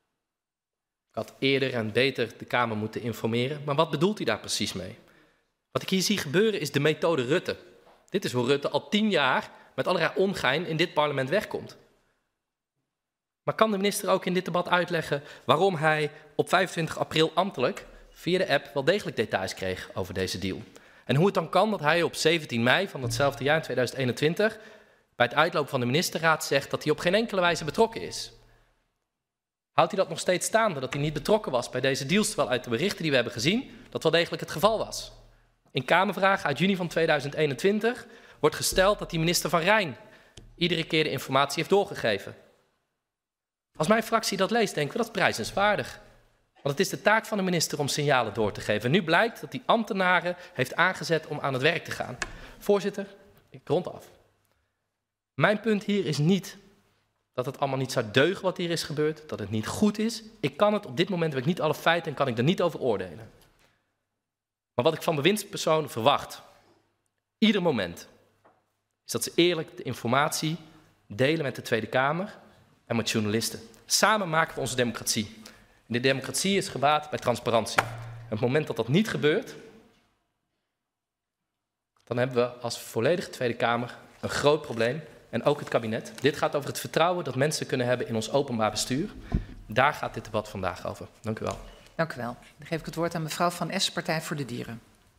ik had eerder en beter de Kamer moeten informeren. Maar wat bedoelt hij daar precies mee? Wat ik hier zie gebeuren is de methode Rutte. Dit is hoe Rutte al 10 jaar met allerlei ongein in dit parlement wegkomt. Maar kan de minister ook in dit debat uitleggen waarom hij op 25 april ambtelijk via de app wel degelijk details kreeg over deze deal? En hoe het dan kan dat hij op 17 mei van hetzelfde jaar in 2021 bij het uitloop van de ministerraad zegt dat hij op geen enkele wijze betrokken is? Houdt hij dat nog steeds staande, dat hij niet betrokken was bij deze deals, terwijl uit de berichten die we hebben gezien dat wel degelijk het geval was? In Kamervragen uit juni van 2021 wordt gesteld dat die minister Van Rijn iedere keer de informatie heeft doorgegeven. Als mijn fractie dat leest, denken we dat is prijzenswaardig. Want het is de taak van de minister om signalen door te geven. En nu blijkt dat hij ambtenaren heeft aangezet om aan het werk te gaan. Voorzitter, ik rond af. Mijn punt hier is niet dat het allemaal niet zou deugen wat hier is gebeurd, dat het niet goed is. Ik kan het op dit moment, heb ik niet alle feiten en kan ik er niet over oordelen. Maar wat ik van bewindspersonen verwacht, ieder moment, is dat ze eerlijk de informatie delen met de Tweede Kamer en met journalisten. Samen maken we onze democratie. En de democratie is gebaat bij transparantie. En op het moment dat dat niet gebeurt, dan hebben we als volledige Tweede Kamer een groot probleem. En ook het kabinet. Dit gaat over het vertrouwen dat mensen kunnen hebben in ons openbaar bestuur. Daar gaat dit debat vandaag over. Dank u wel. Dank u wel. Dan geef ik het woord aan mevrouw Van Es, Partij voor de Dieren.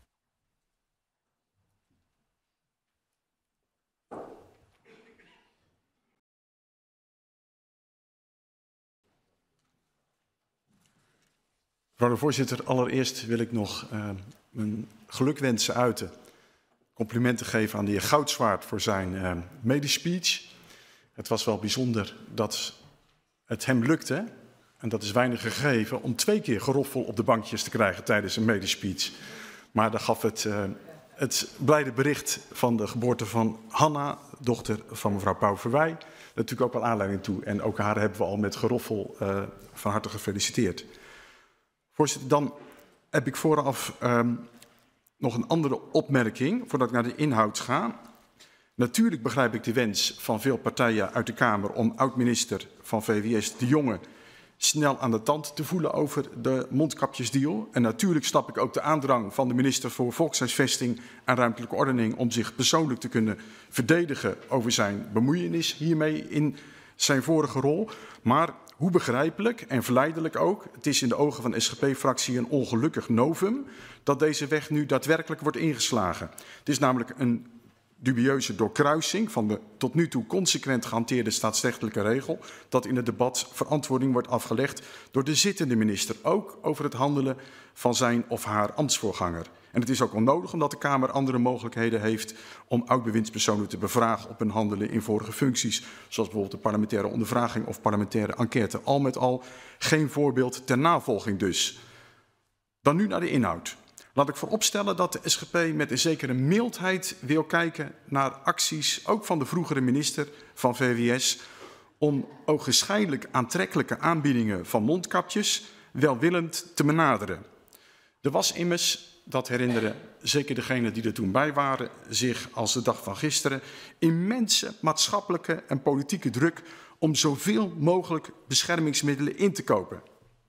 Mevrouw de voorzitter, allereerst wil ik nog mijn gelukwensen uiten. Complimenten geven aan de heer Goudswaard voor zijn medespeech. Het was wel bijzonder dat het hem lukte, en dat is weinig gegeven, om 2 keer geroffel op de bankjes te krijgen tijdens een medespeech. Maar daar gaf het blijde bericht van de geboorte van Hanna, dochter van mevrouw Pauw-Verwij, natuurlijk ook wel aanleiding toe. En ook haar hebben we al met geroffel van harte gefeliciteerd. Voorzitter, dan heb ik vooraf nog een andere opmerking, voordat ik naar de inhoud ga. Natuurlijk begrijp ik de wens van veel partijen uit de Kamer om oud-minister van VWS De Jonge snel aan de tand te voelen over de mondkapjesdeal. En natuurlijk snap ik ook de aandrang van de minister voor Volkshuisvesting en Ruimtelijke Ordening om zich persoonlijk te kunnen verdedigen over zijn bemoeienis hiermee in zijn vorige rol. Maar hoe begrijpelijk en verleidelijk ook, het is in de ogen van de SGP-fractie een ongelukkig novum dat deze weg nu daadwerkelijk wordt ingeslagen. Het is namelijk een dubieuze doorkruising van de tot nu toe consequent gehanteerde staatsrechtelijke regel dat in het debat verantwoording wordt afgelegd door de zittende minister, ook over het handelen van zijn of haar ambtsvoorganger. En het is ook onnodig omdat de Kamer andere mogelijkheden heeft om oud-bewindspersonen te bevragen op hun handelen in vorige functies, zoals bijvoorbeeld de parlementaire ondervraging of parlementaire enquête. Al met al geen voorbeeld ter navolging dus. Dan nu naar de inhoud. Laat ik vooropstellen dat de SGP met een zekere mildheid wil kijken naar acties, ook van de vroegere minister van VWS, om ogenschijnlijk aantrekkelijke aanbiedingen van mondkapjes welwillend te benaderen. Er was immers, dat herinneren zeker degenen die er toen bij waren, zich als de dag van gisteren, immense maatschappelijke en politieke druk om zoveel mogelijk beschermingsmiddelen in te kopen.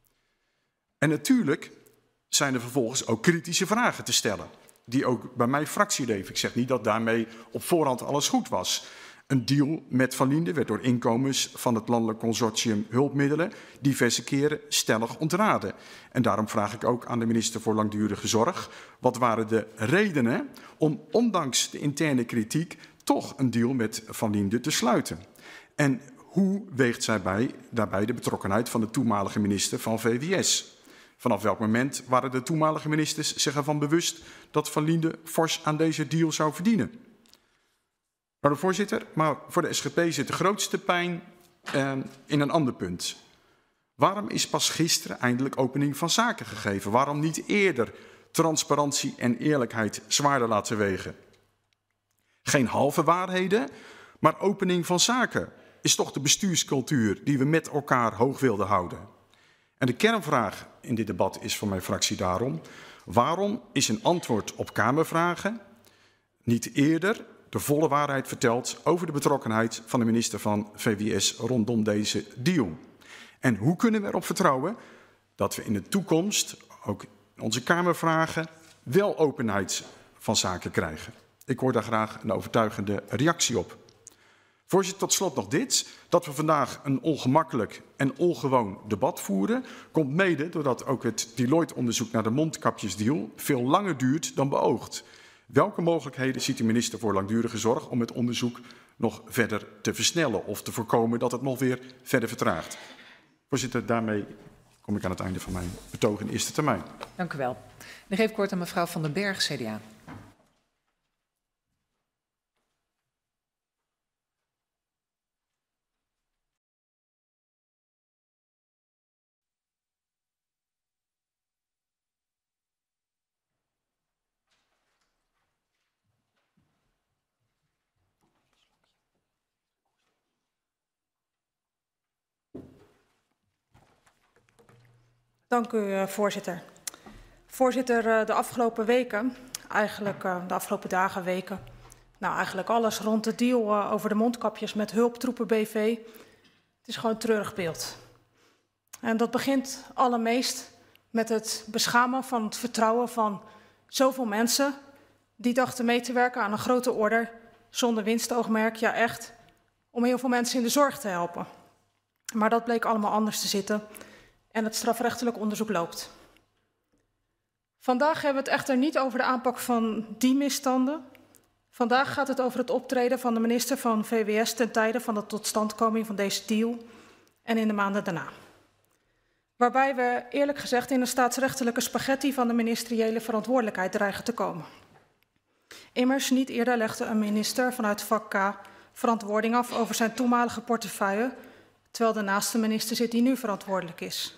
En natuurlijk zijn er vervolgens ook kritische vragen te stellen, die ook bij mijn fractie leven. Ik zeg niet dat daarmee op voorhand alles goed was. Een deal met Van Liende werd door inkomens van het Landelijk Consortium Hulpmiddelen diverse keren stellig ontraden. En daarom vraag ik ook aan de minister voor Langdurige Zorg, wat waren de redenen om ondanks de interne kritiek toch een deal met Van Liende te sluiten? En hoe weegt zij daarbij de betrokkenheid van de toenmalige minister van VWS? Vanaf welk moment waren de toenmalige ministers zich ervan bewust dat Van Liende fors aan deze deal zou verdienen? Nou, de voorzitter, maar voor de SGP zit de grootste pijn in een ander punt. Waarom is pas gisteren eindelijk opening van zaken gegeven? Waarom niet eerder transparantie en eerlijkheid zwaarder laten wegen? Geen halve waarheden, maar opening van zaken is toch de bestuurscultuur die we met elkaar hoog wilden houden. En de kernvraag in dit debat is voor mijn fractie daarom: waarom is een antwoord op Kamervragen niet eerder de volle waarheid verteld over de betrokkenheid van de minister van VWS rondom deze deal? En hoe kunnen we erop vertrouwen dat we in de toekomst ook in onze Kamervragen wel openheid van zaken krijgen? Ik hoor daar graag een overtuigende reactie op. Voorzitter, tot slot nog dit. Dat we vandaag een ongemakkelijk en ongewoon debat voeren, komt mede doordat ook het Deloitte-onderzoek naar de mondkapjesdeal veel langer duurt dan beoogd. Welke mogelijkheden ziet de minister voor langdurige zorg om het onderzoek nog verder te versnellen of te voorkomen dat het nog weer verder vertraagt? Voorzitter, daarmee kom ik aan het einde van mijn betoog in eerste termijn. Dank u wel. Dan geef ik woord aan mevrouw Van den Berg, CDA. Dank u, voorzitter. Voorzitter, de afgelopen weken, eigenlijk de afgelopen dagen, weken, nou eigenlijk alles rond de deal over de mondkapjes met hulptroepen BV, het is gewoon een treurig beeld. En dat begint allermeest met het beschamen van het vertrouwen van zoveel mensen die dachten mee te werken aan een grote order zonder winstoogmerk, ja echt, om heel veel mensen in de zorg te helpen. Maar dat bleek allemaal anders te zitten. En het strafrechtelijk onderzoek loopt. Vandaag hebben we het echter niet over de aanpak van die misstanden. Vandaag gaat het over het optreden van de minister van VWS ten tijde van de totstandkoming van deze deal en in de maanden daarna. Waarbij we eerlijk gezegd in een staatsrechtelijke spaghetti van de ministeriële verantwoordelijkheid dreigen te komen. Immers niet eerder legde een minister vanuit vak K verantwoording af over zijn toenmalige portefeuille, terwijl de naaste minister zit die nu verantwoordelijk is.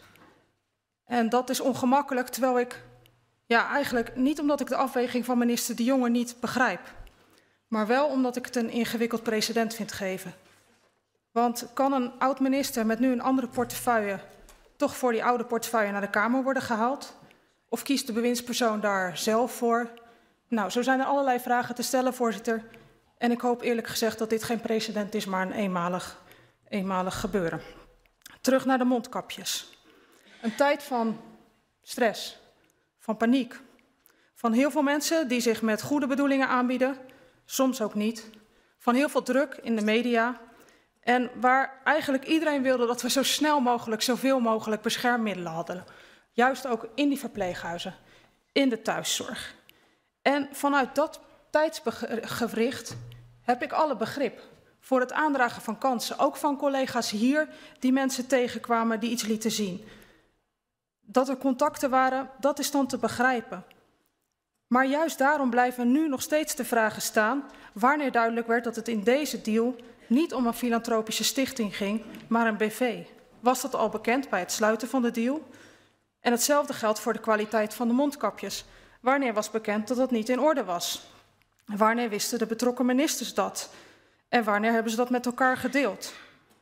En dat is ongemakkelijk, terwijl ik, ja eigenlijk niet omdat ik de afweging van minister De Jonge niet begrijp, maar wel omdat ik het een ingewikkeld precedent vind geven. Want kan een oud-minister met nu een andere portefeuille toch voor die oude portefeuille naar de Kamer worden gehaald? Of kiest de bewindspersoon daar zelf voor? Nou, zo zijn er allerlei vragen te stellen, voorzitter. En ik hoop eerlijk gezegd dat dit geen precedent is, maar een eenmalig gebeuren. Terug naar de mondkapjes. Een tijd van stress, van paniek, van heel veel mensen die zich met goede bedoelingen aanbieden, soms ook niet, van heel veel druk in de media en waar eigenlijk iedereen wilde dat we zo snel mogelijk, zoveel mogelijk beschermmiddelen hadden. Juist ook in die verpleeghuizen, in de thuiszorg. En vanuit dat tijdsgewricht heb ik alle begrip voor het aandragen van kansen, ook van collega's hier die mensen tegenkwamen die iets lieten zien. Dat er contacten waren, dat is dan te begrijpen. Maar juist daarom blijven nu nog steeds de vragen staan wanneer duidelijk werd dat het in deze deal niet om een filantropische stichting ging, maar een BV. Was dat al bekend bij het sluiten van de deal? En hetzelfde geldt voor de kwaliteit van de mondkapjes. Wanneer was bekend dat dat niet in orde was? Wanneer wisten de betrokken ministers dat? En wanneer hebben ze dat met elkaar gedeeld?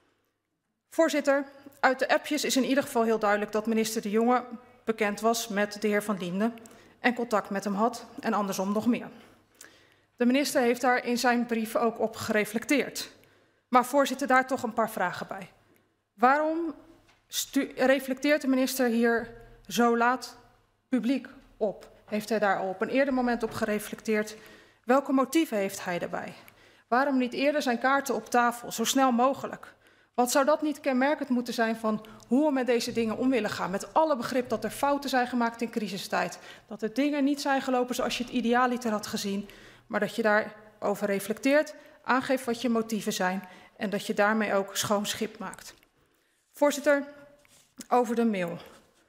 Voorzitter, uit de appjes is in ieder geval heel duidelijk dat minister De Jonge bekend was met de heer Van Liende en contact met hem had en andersom nog meer. De minister heeft daar in zijn brief ook op gereflecteerd. Maar voorzitter, daar toch een paar vragen bij. Waarom reflecteert de minister hier zo laat publiek op? Heeft hij daar al op een eerder moment op gereflecteerd? Welke motieven heeft hij daarbij? Waarom niet eerder zijn kaarten op tafel, zo snel mogelijk? Want zou dat niet kenmerkend moeten zijn van hoe we met deze dingen om willen gaan? Met alle begrip dat er fouten zijn gemaakt in crisistijd. Dat er dingen niet zijn gelopen zoals je het idealiter had gezien. Maar dat je daarover reflecteert, aangeeft wat je motieven zijn. En dat je daarmee ook schoon schip maakt. Voorzitter, over de mail.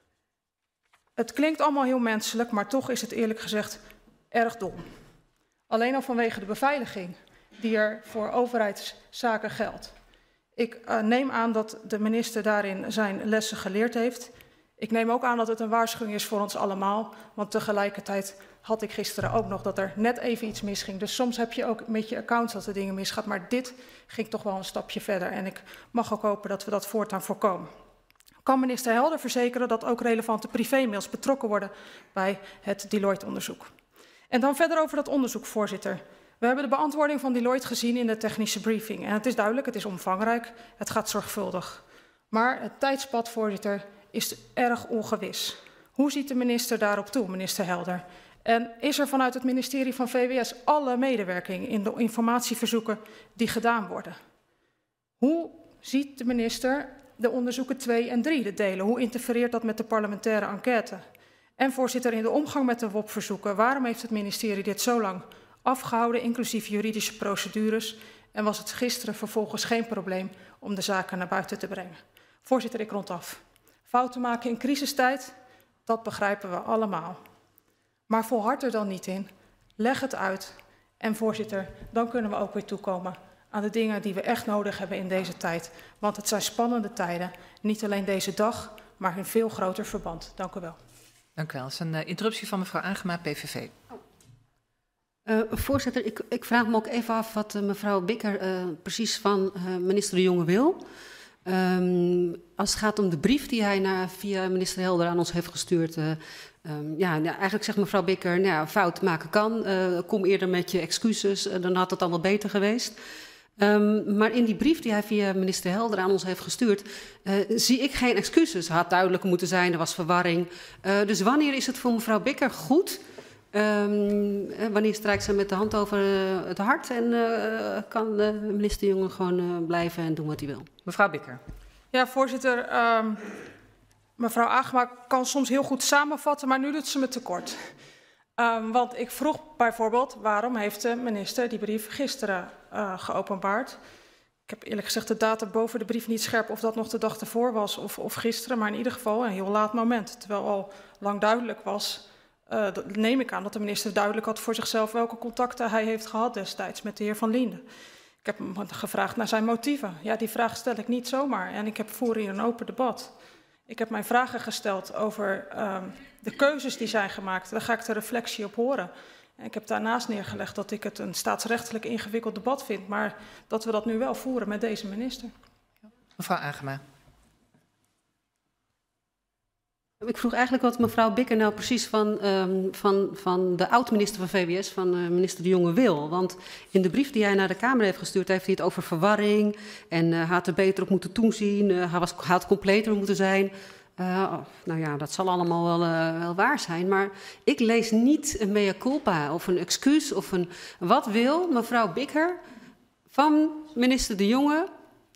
Het klinkt allemaal heel menselijk, maar toch is het eerlijk gezegd erg dom. Alleen al vanwege de beveiliging die er voor overheidszaken geldt. Ik neem aan dat de minister daarin zijn lessen geleerd heeft. Ik neem ook aan dat het een waarschuwing is voor ons allemaal. Want tegelijkertijd had ik gisteren ook nog dat er net even iets misging. Dus soms heb je ook met je accounts dat er dingen misgaan. Maar dit ging toch wel een stapje verder. En ik mag ook hopen dat we dat voortaan voorkomen. Kan minister Helder verzekeren dat ook relevante privémails betrokken worden bij het Deloitte-onderzoek? En dan verder over dat onderzoek, voorzitter. We hebben de beantwoording van Deloitte gezien in de technische briefing. En het is duidelijk, het is omvangrijk, het gaat zorgvuldig. Maar het tijdspad, voorzitter, is erg ongewis. Hoe ziet de minister daarop toe, minister Helder? En is er vanuit het ministerie van VWS alle medewerking in de informatieverzoeken die gedaan worden? Hoe ziet de minister de onderzoeken 2 en 3 delen? Hoe interfereert dat met de parlementaire enquête? En voorzitter, in de omgang met de WOP-verzoeken, waarom heeft het ministerie dit zo lang afgehouden, inclusief juridische procedures? En was het gisteren vervolgens geen probleem om de zaken naar buiten te brengen? Voorzitter, ik rond af. Fouten maken in crisistijd, dat begrijpen we allemaal. Maar volhard er dan niet in. Leg het uit. En voorzitter, dan kunnen we ook weer toekomen aan de dingen die we echt nodig hebben in deze tijd. Want het zijn spannende tijden. Niet alleen deze dag, maar in veel groter verband. Dank u wel. Dank u wel. Dat is een interruptie van mevrouw Aangema, PVV. Voorzitter, ik vraag me ook even af wat mevrouw Bikker precies van minister De Jonge wil. Als het gaat om de brief die hij via minister Helder aan ons heeft gestuurd. Eigenlijk zegt mevrouw Bikker, fout maken kan. Kom eerder met je excuses, dan had het allemaal beter geweest. Maar in die brief die hij via minister Helder aan ons heeft gestuurd, zie ik geen excuses. Had duidelijk moeten zijn, er was verwarring. Dus wanneer is het voor mevrouw Bikker goed? Wanneer strijkt ze met de hand over het hart en kan minister De Jonge gewoon blijven en doen wat hij wil? Mevrouw Bikker. Ja, voorzitter. Mevrouw Aangema kan soms heel goed samenvatten, maar nu doet ze me tekort. Want ik vroeg bijvoorbeeld, waarom heeft de minister die brief gisteren geopenbaard? Ik heb eerlijk gezegd de data boven de brief niet scherp of dat nog de dag ervoor was of gisteren, maar in ieder geval een heel laat moment. Terwijl al lang duidelijk was, dat neem ik aan dat de minister duidelijk had voor zichzelf welke contacten hij heeft gehad destijds met de heer Van Liende. Ik heb hem gevraagd naar zijn motieven. Ja, die vraag stel ik niet zomaar en ik heb voor hier een open debat. Ik heb mijn vragen gesteld over de keuzes die zijn gemaakt. Daar ga ik de reflectie op horen. En ik heb daarnaast neergelegd dat ik het een staatsrechtelijk ingewikkeld debat vind, maar dat we dat nu wel voeren met deze minister. Mevrouw Aangema. Ik vroeg eigenlijk wat mevrouw Bikker nou precies van de oud-minister van VWS, van minister De Jonge wil. Want in de brief die hij naar de Kamer heeft gestuurd, heeft hij het over verwarring. En hij had er beter op moeten toezien. Hij had completer moeten zijn. Nou ja, dat zal allemaal wel waar zijn. Maar ik lees niet een mea culpa of een excuus of een... Wat wil mevrouw Bikker van minister De Jonge...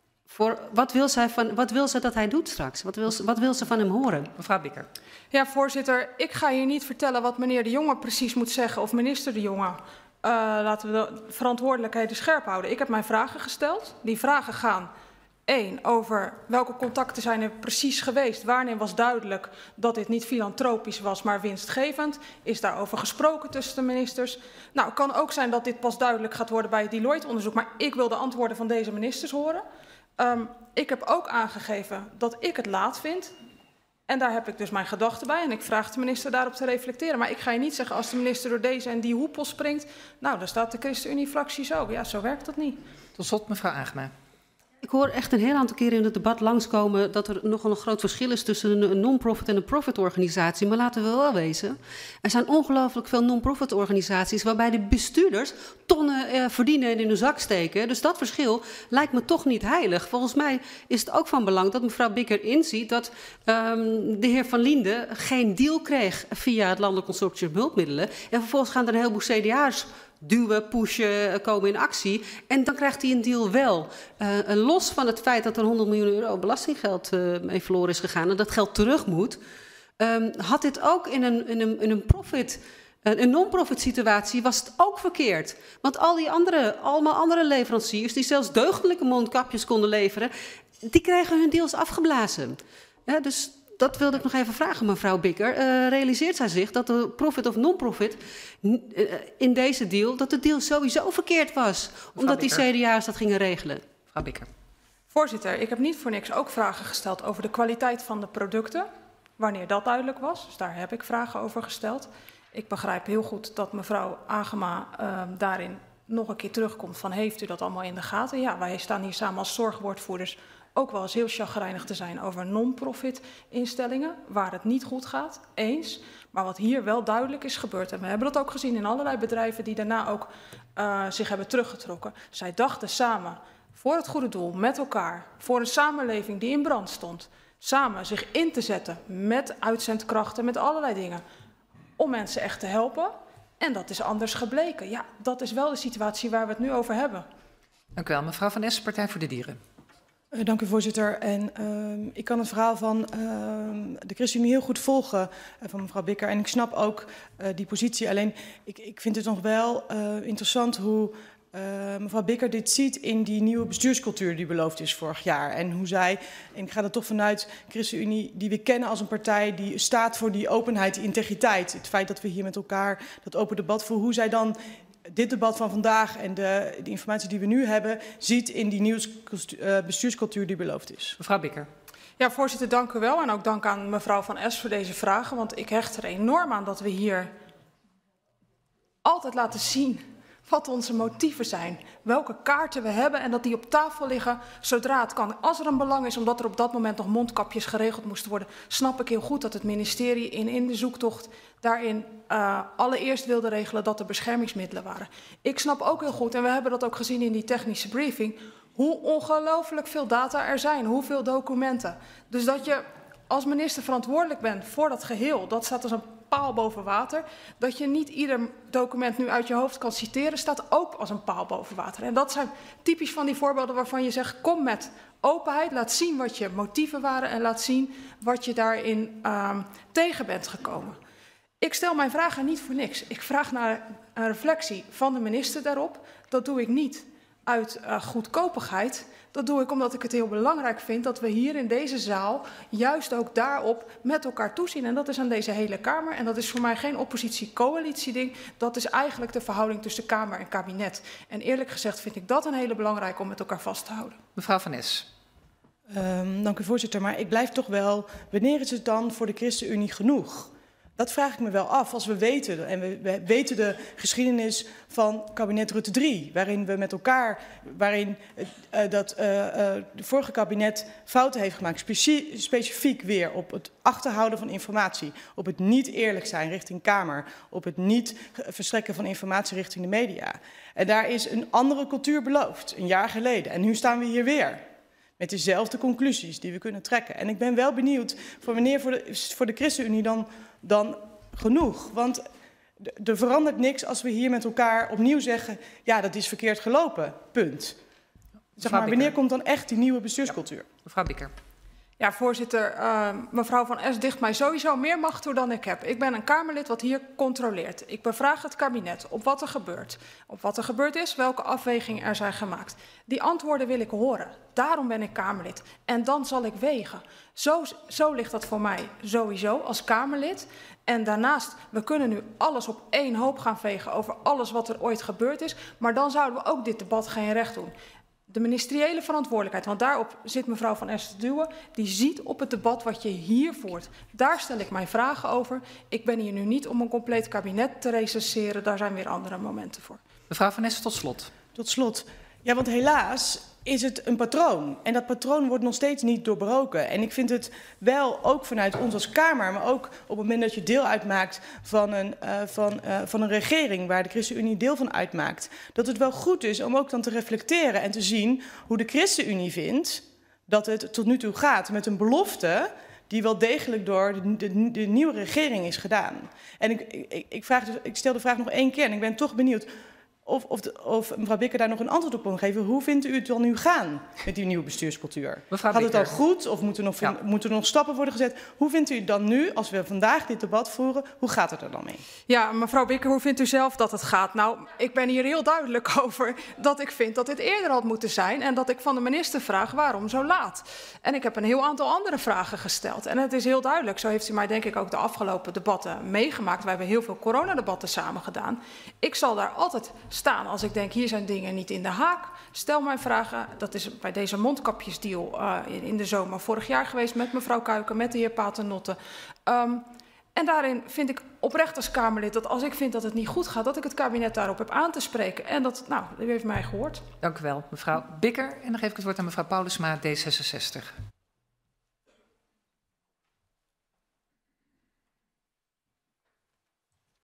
Wat wil ze dat hij doet straks? Wat wil ze van hem horen? Mevrouw Bikker. Ja, voorzitter. Ik ga hier niet vertellen wat meneer De Jonge precies moet zeggen of minister De Jonge. Laten we de verantwoordelijkheden scherp houden. Ik heb mijn vragen gesteld. Die vragen gaan 1 over welke contacten zijn er precies geweest. Wanneer was duidelijk dat dit niet filantropisch was, maar winstgevend? Is daarover gesproken tussen de ministers? Nou, het kan ook zijn dat dit pas duidelijk gaat worden bij het Deloitte-onderzoek. Maar ik wil de antwoorden van deze ministers horen. Ik heb ook aangegeven dat ik het laat vind. En daar heb ik dus mijn gedachten bij. En ik vraag de minister daarop te reflecteren. Maar ik ga je niet zeggen als de minister door deze en die hoepel springt. Nou, dan staat de ChristenUnie-fractie zo. Ja, zo werkt dat niet. Tot slot, mevrouw Aangema. Ik hoor echt een heel aantal keren in het debat langskomen dat er nogal een groot verschil is tussen een non-profit en een profit-organisatie. Maar laten we wel wezen, er zijn ongelooflijk veel non-profit-organisaties waarbij de bestuurders tonnen verdienen en in hun zak steken. Dus dat verschil lijkt me toch niet heilig. Volgens mij is het ook van belang dat mevrouw Bikker inziet dat de heer Van Liende geen deal kreeg via het Landelijk Consortium Hulpmiddelen. En vervolgens gaan er een heleboel CDA's duwen, pushen, komen in actie. En dan krijgt hij een deal wel. Los van het feit dat er 100 miljoen euro belastinggeld mee verloren is gegaan en dat geld terug moet, had dit ook in een non-profit situatie was het ook verkeerd. Want allemaal andere leveranciers die zelfs deugdelijke mondkapjes konden leveren, die kregen hun deals afgeblazen. Ja, dus dat wilde ik nog even vragen, mevrouw Bikker. Realiseert zij zich dat de profit of non-profit in deze deal, dat de deal sowieso verkeerd was, omdat die CDA's dat gingen regelen? Mevrouw Bikker. Voorzitter, ik heb niet voor niks ook vragen gesteld over de kwaliteit van de producten, wanneer dat duidelijk was. Dus daar heb ik vragen over gesteld. Ik begrijp heel goed dat mevrouw Aangema daarin nog een keer terugkomt van heeft u dat allemaal in de gaten? Ja, wij staan hier samen als zorgwoordvoerders ook wel eens heel chagrijnig te zijn over non-profit instellingen waar het niet goed gaat, eens. Maar wat hier wel duidelijk is gebeurd, en we hebben dat ook gezien in allerlei bedrijven die daarna ook zich hebben teruggetrokken. Zij dachten samen voor het goede doel, met elkaar, voor een samenleving die in brand stond, samen zich in te zetten met uitzendkrachten, met allerlei dingen, om mensen echt te helpen. En dat is anders gebleken. Ja, dat is wel de situatie waar we het nu over hebben. Dank u wel. Mevrouw Van Es, Partij voor de Dieren. Dank u, voorzitter. En ik kan het verhaal van de ChristenUnie heel goed volgen, van mevrouw Bikker. En ik snap ook die positie. Alleen, ik vind het nog wel interessant hoe mevrouw Bikker dit ziet in die nieuwe bestuurscultuur die beloofd is vorig jaar. En hoe zij, en ik ga er toch vanuit, ChristenUnie, die we kennen als een partij die staat voor die openheid, die integriteit. Het feit dat we hier met elkaar dat open debat voeren, hoe zij dan dit debat van vandaag en de informatie die we nu hebben, ziet in die nieuwe bestuurscultuur die beloofd is. Mevrouw Bikker. Ja, voorzitter, dank u wel. En ook dank aan mevrouw Van Es voor deze vragen. Want ik hecht er enorm aan dat we hier altijd laten zien wat onze motieven zijn, welke kaarten we hebben en dat die op tafel liggen zodra het kan. Als er een belang is, omdat er op dat moment nog mondkapjes geregeld moesten worden, snap ik heel goed dat het ministerie in de zoektocht daarin allereerst wilde regelen dat er beschermingsmiddelen waren. Ik snap ook heel goed, en we hebben dat ook gezien in die technische briefing, hoe ongelooflijk veel data er zijn, hoeveel documenten. Dus dat je als minister verantwoordelijk bent voor dat geheel, dat staat als een paal boven water. Dat je niet ieder document nu uit je hoofd kan citeren, staat ook als een paal boven water. En dat zijn typisch van die voorbeelden waarvan je zegt, kom met openheid, laat zien wat je motieven waren en laat zien wat je daarin tegen bent gekomen. Ik stel mijn vragen niet voor niks. Ik vraag naar een reflectie van de minister daarop. Dat doe ik niet uit goedkopigheid. Dat doe ik omdat ik het heel belangrijk vind dat we hier in deze zaal juist ook daarop met elkaar toezien. En dat is aan deze hele Kamer. En dat is voor mij geen oppositie-coalitie ding. Dat is eigenlijk de verhouding tussen Kamer en kabinet. En eerlijk gezegd vind ik dat een hele belangrijke om met elkaar vast te houden. Mevrouw Van Es. Dank u, voorzitter. Maar ik blijf toch wel, wanneer is het dan voor de ChristenUnie genoeg? Dat vraag ik me wel af als we weten, en we weten de geschiedenis van kabinet Rutte 3, waarin we met elkaar, de vorige kabinet fouten heeft gemaakt, specifiek weer op het achterhouden van informatie, op het niet eerlijk zijn richting Kamer, op het niet verstrekken van informatie richting de media. En daar is een andere cultuur beloofd, een jaar geleden. En nu staan we hier weer met dezelfde conclusies die we kunnen trekken. En ik ben wel benieuwd voor wanneer voor de ChristenUnie dan genoeg. Want er verandert niks als we hier met elkaar opnieuw zeggen, ja, dat is verkeerd gelopen, punt. Zeg maar, wanneer komt dan echt die nieuwe bestuurscultuur? Ja. Mevrouw Bikker. Ja, voorzitter, mevrouw Van Es dicht mij sowieso meer macht toe dan ik heb. Ik ben een Kamerlid wat hier controleert. Ik bevraag het kabinet op wat er gebeurt. Op wat er gebeurd is, welke afwegingen er zijn gemaakt. Die antwoorden wil ik horen. Daarom ben ik Kamerlid. En dan zal ik wegen. Zo ligt dat voor mij sowieso als Kamerlid. En daarnaast, we kunnen nu alles op één hoop gaan vegen over alles wat er ooit gebeurd is. Maar dan zouden we ook dit debat geen recht doen. De ministeriële verantwoordelijkheid, want daarop zit mevrouw Van Es te duwen, die ziet op het debat wat je hier voert. Daar stel ik mijn vragen over. Ik ben hier nu niet om een compleet kabinet te recenseren, daar zijn weer andere momenten voor. Mevrouw Van Es, tot slot. Tot slot. Ja, want helaas is het een patroon. En dat patroon wordt nog steeds niet doorbroken. En ik vind het wel, ook vanuit ons als Kamer, maar ook op het moment dat je deel uitmaakt van een regering waar de ChristenUnie deel van uitmaakt, dat het wel goed is om ook dan te reflecteren en te zien hoe de ChristenUnie vindt dat het tot nu toe gaat met een belofte die wel degelijk door de nieuwe regering is gedaan. En ik stel de vraag nog één keer en ik ben toch benieuwd of mevrouw Bikker daar nog een antwoord op kan geven. Hoe vindt u het dan nu gaan met die nieuwe bestuurscultuur? Gaat het al goed of moeten er nog stappen worden gezet? Hoe vindt u het dan nu, als we vandaag dit debat voeren, hoe gaat het er dan mee? Ja, mevrouw Bikker, hoe vindt u zelf dat het gaat? Nou, ik ben hier heel duidelijk over dat ik vind dat dit eerder had moeten zijn en dat ik van de minister vraag waarom zo laat. En ik heb een heel aantal andere vragen gesteld. En het is heel duidelijk, zo heeft u mij denk ik ook de afgelopen debatten meegemaakt. Wij hebben heel veel coronadebatten samen gedaan. Ik zal daar altijd staan als ik denk, hier zijn dingen niet in de haak. Stel mijn vragen. Dat is bij deze mondkapjesdeal in de zomer vorig jaar geweest met mevrouw Kuiken, met de heer Paternotte. En daarin vind ik oprecht als Kamerlid dat als ik vind dat het niet goed gaat, dat ik het kabinet daarop heb aan te spreken. En dat, nou, u heeft mij gehoord. Dank u wel, mevrouw Bikker. En dan geef ik het woord aan mevrouw Paulusma, D66.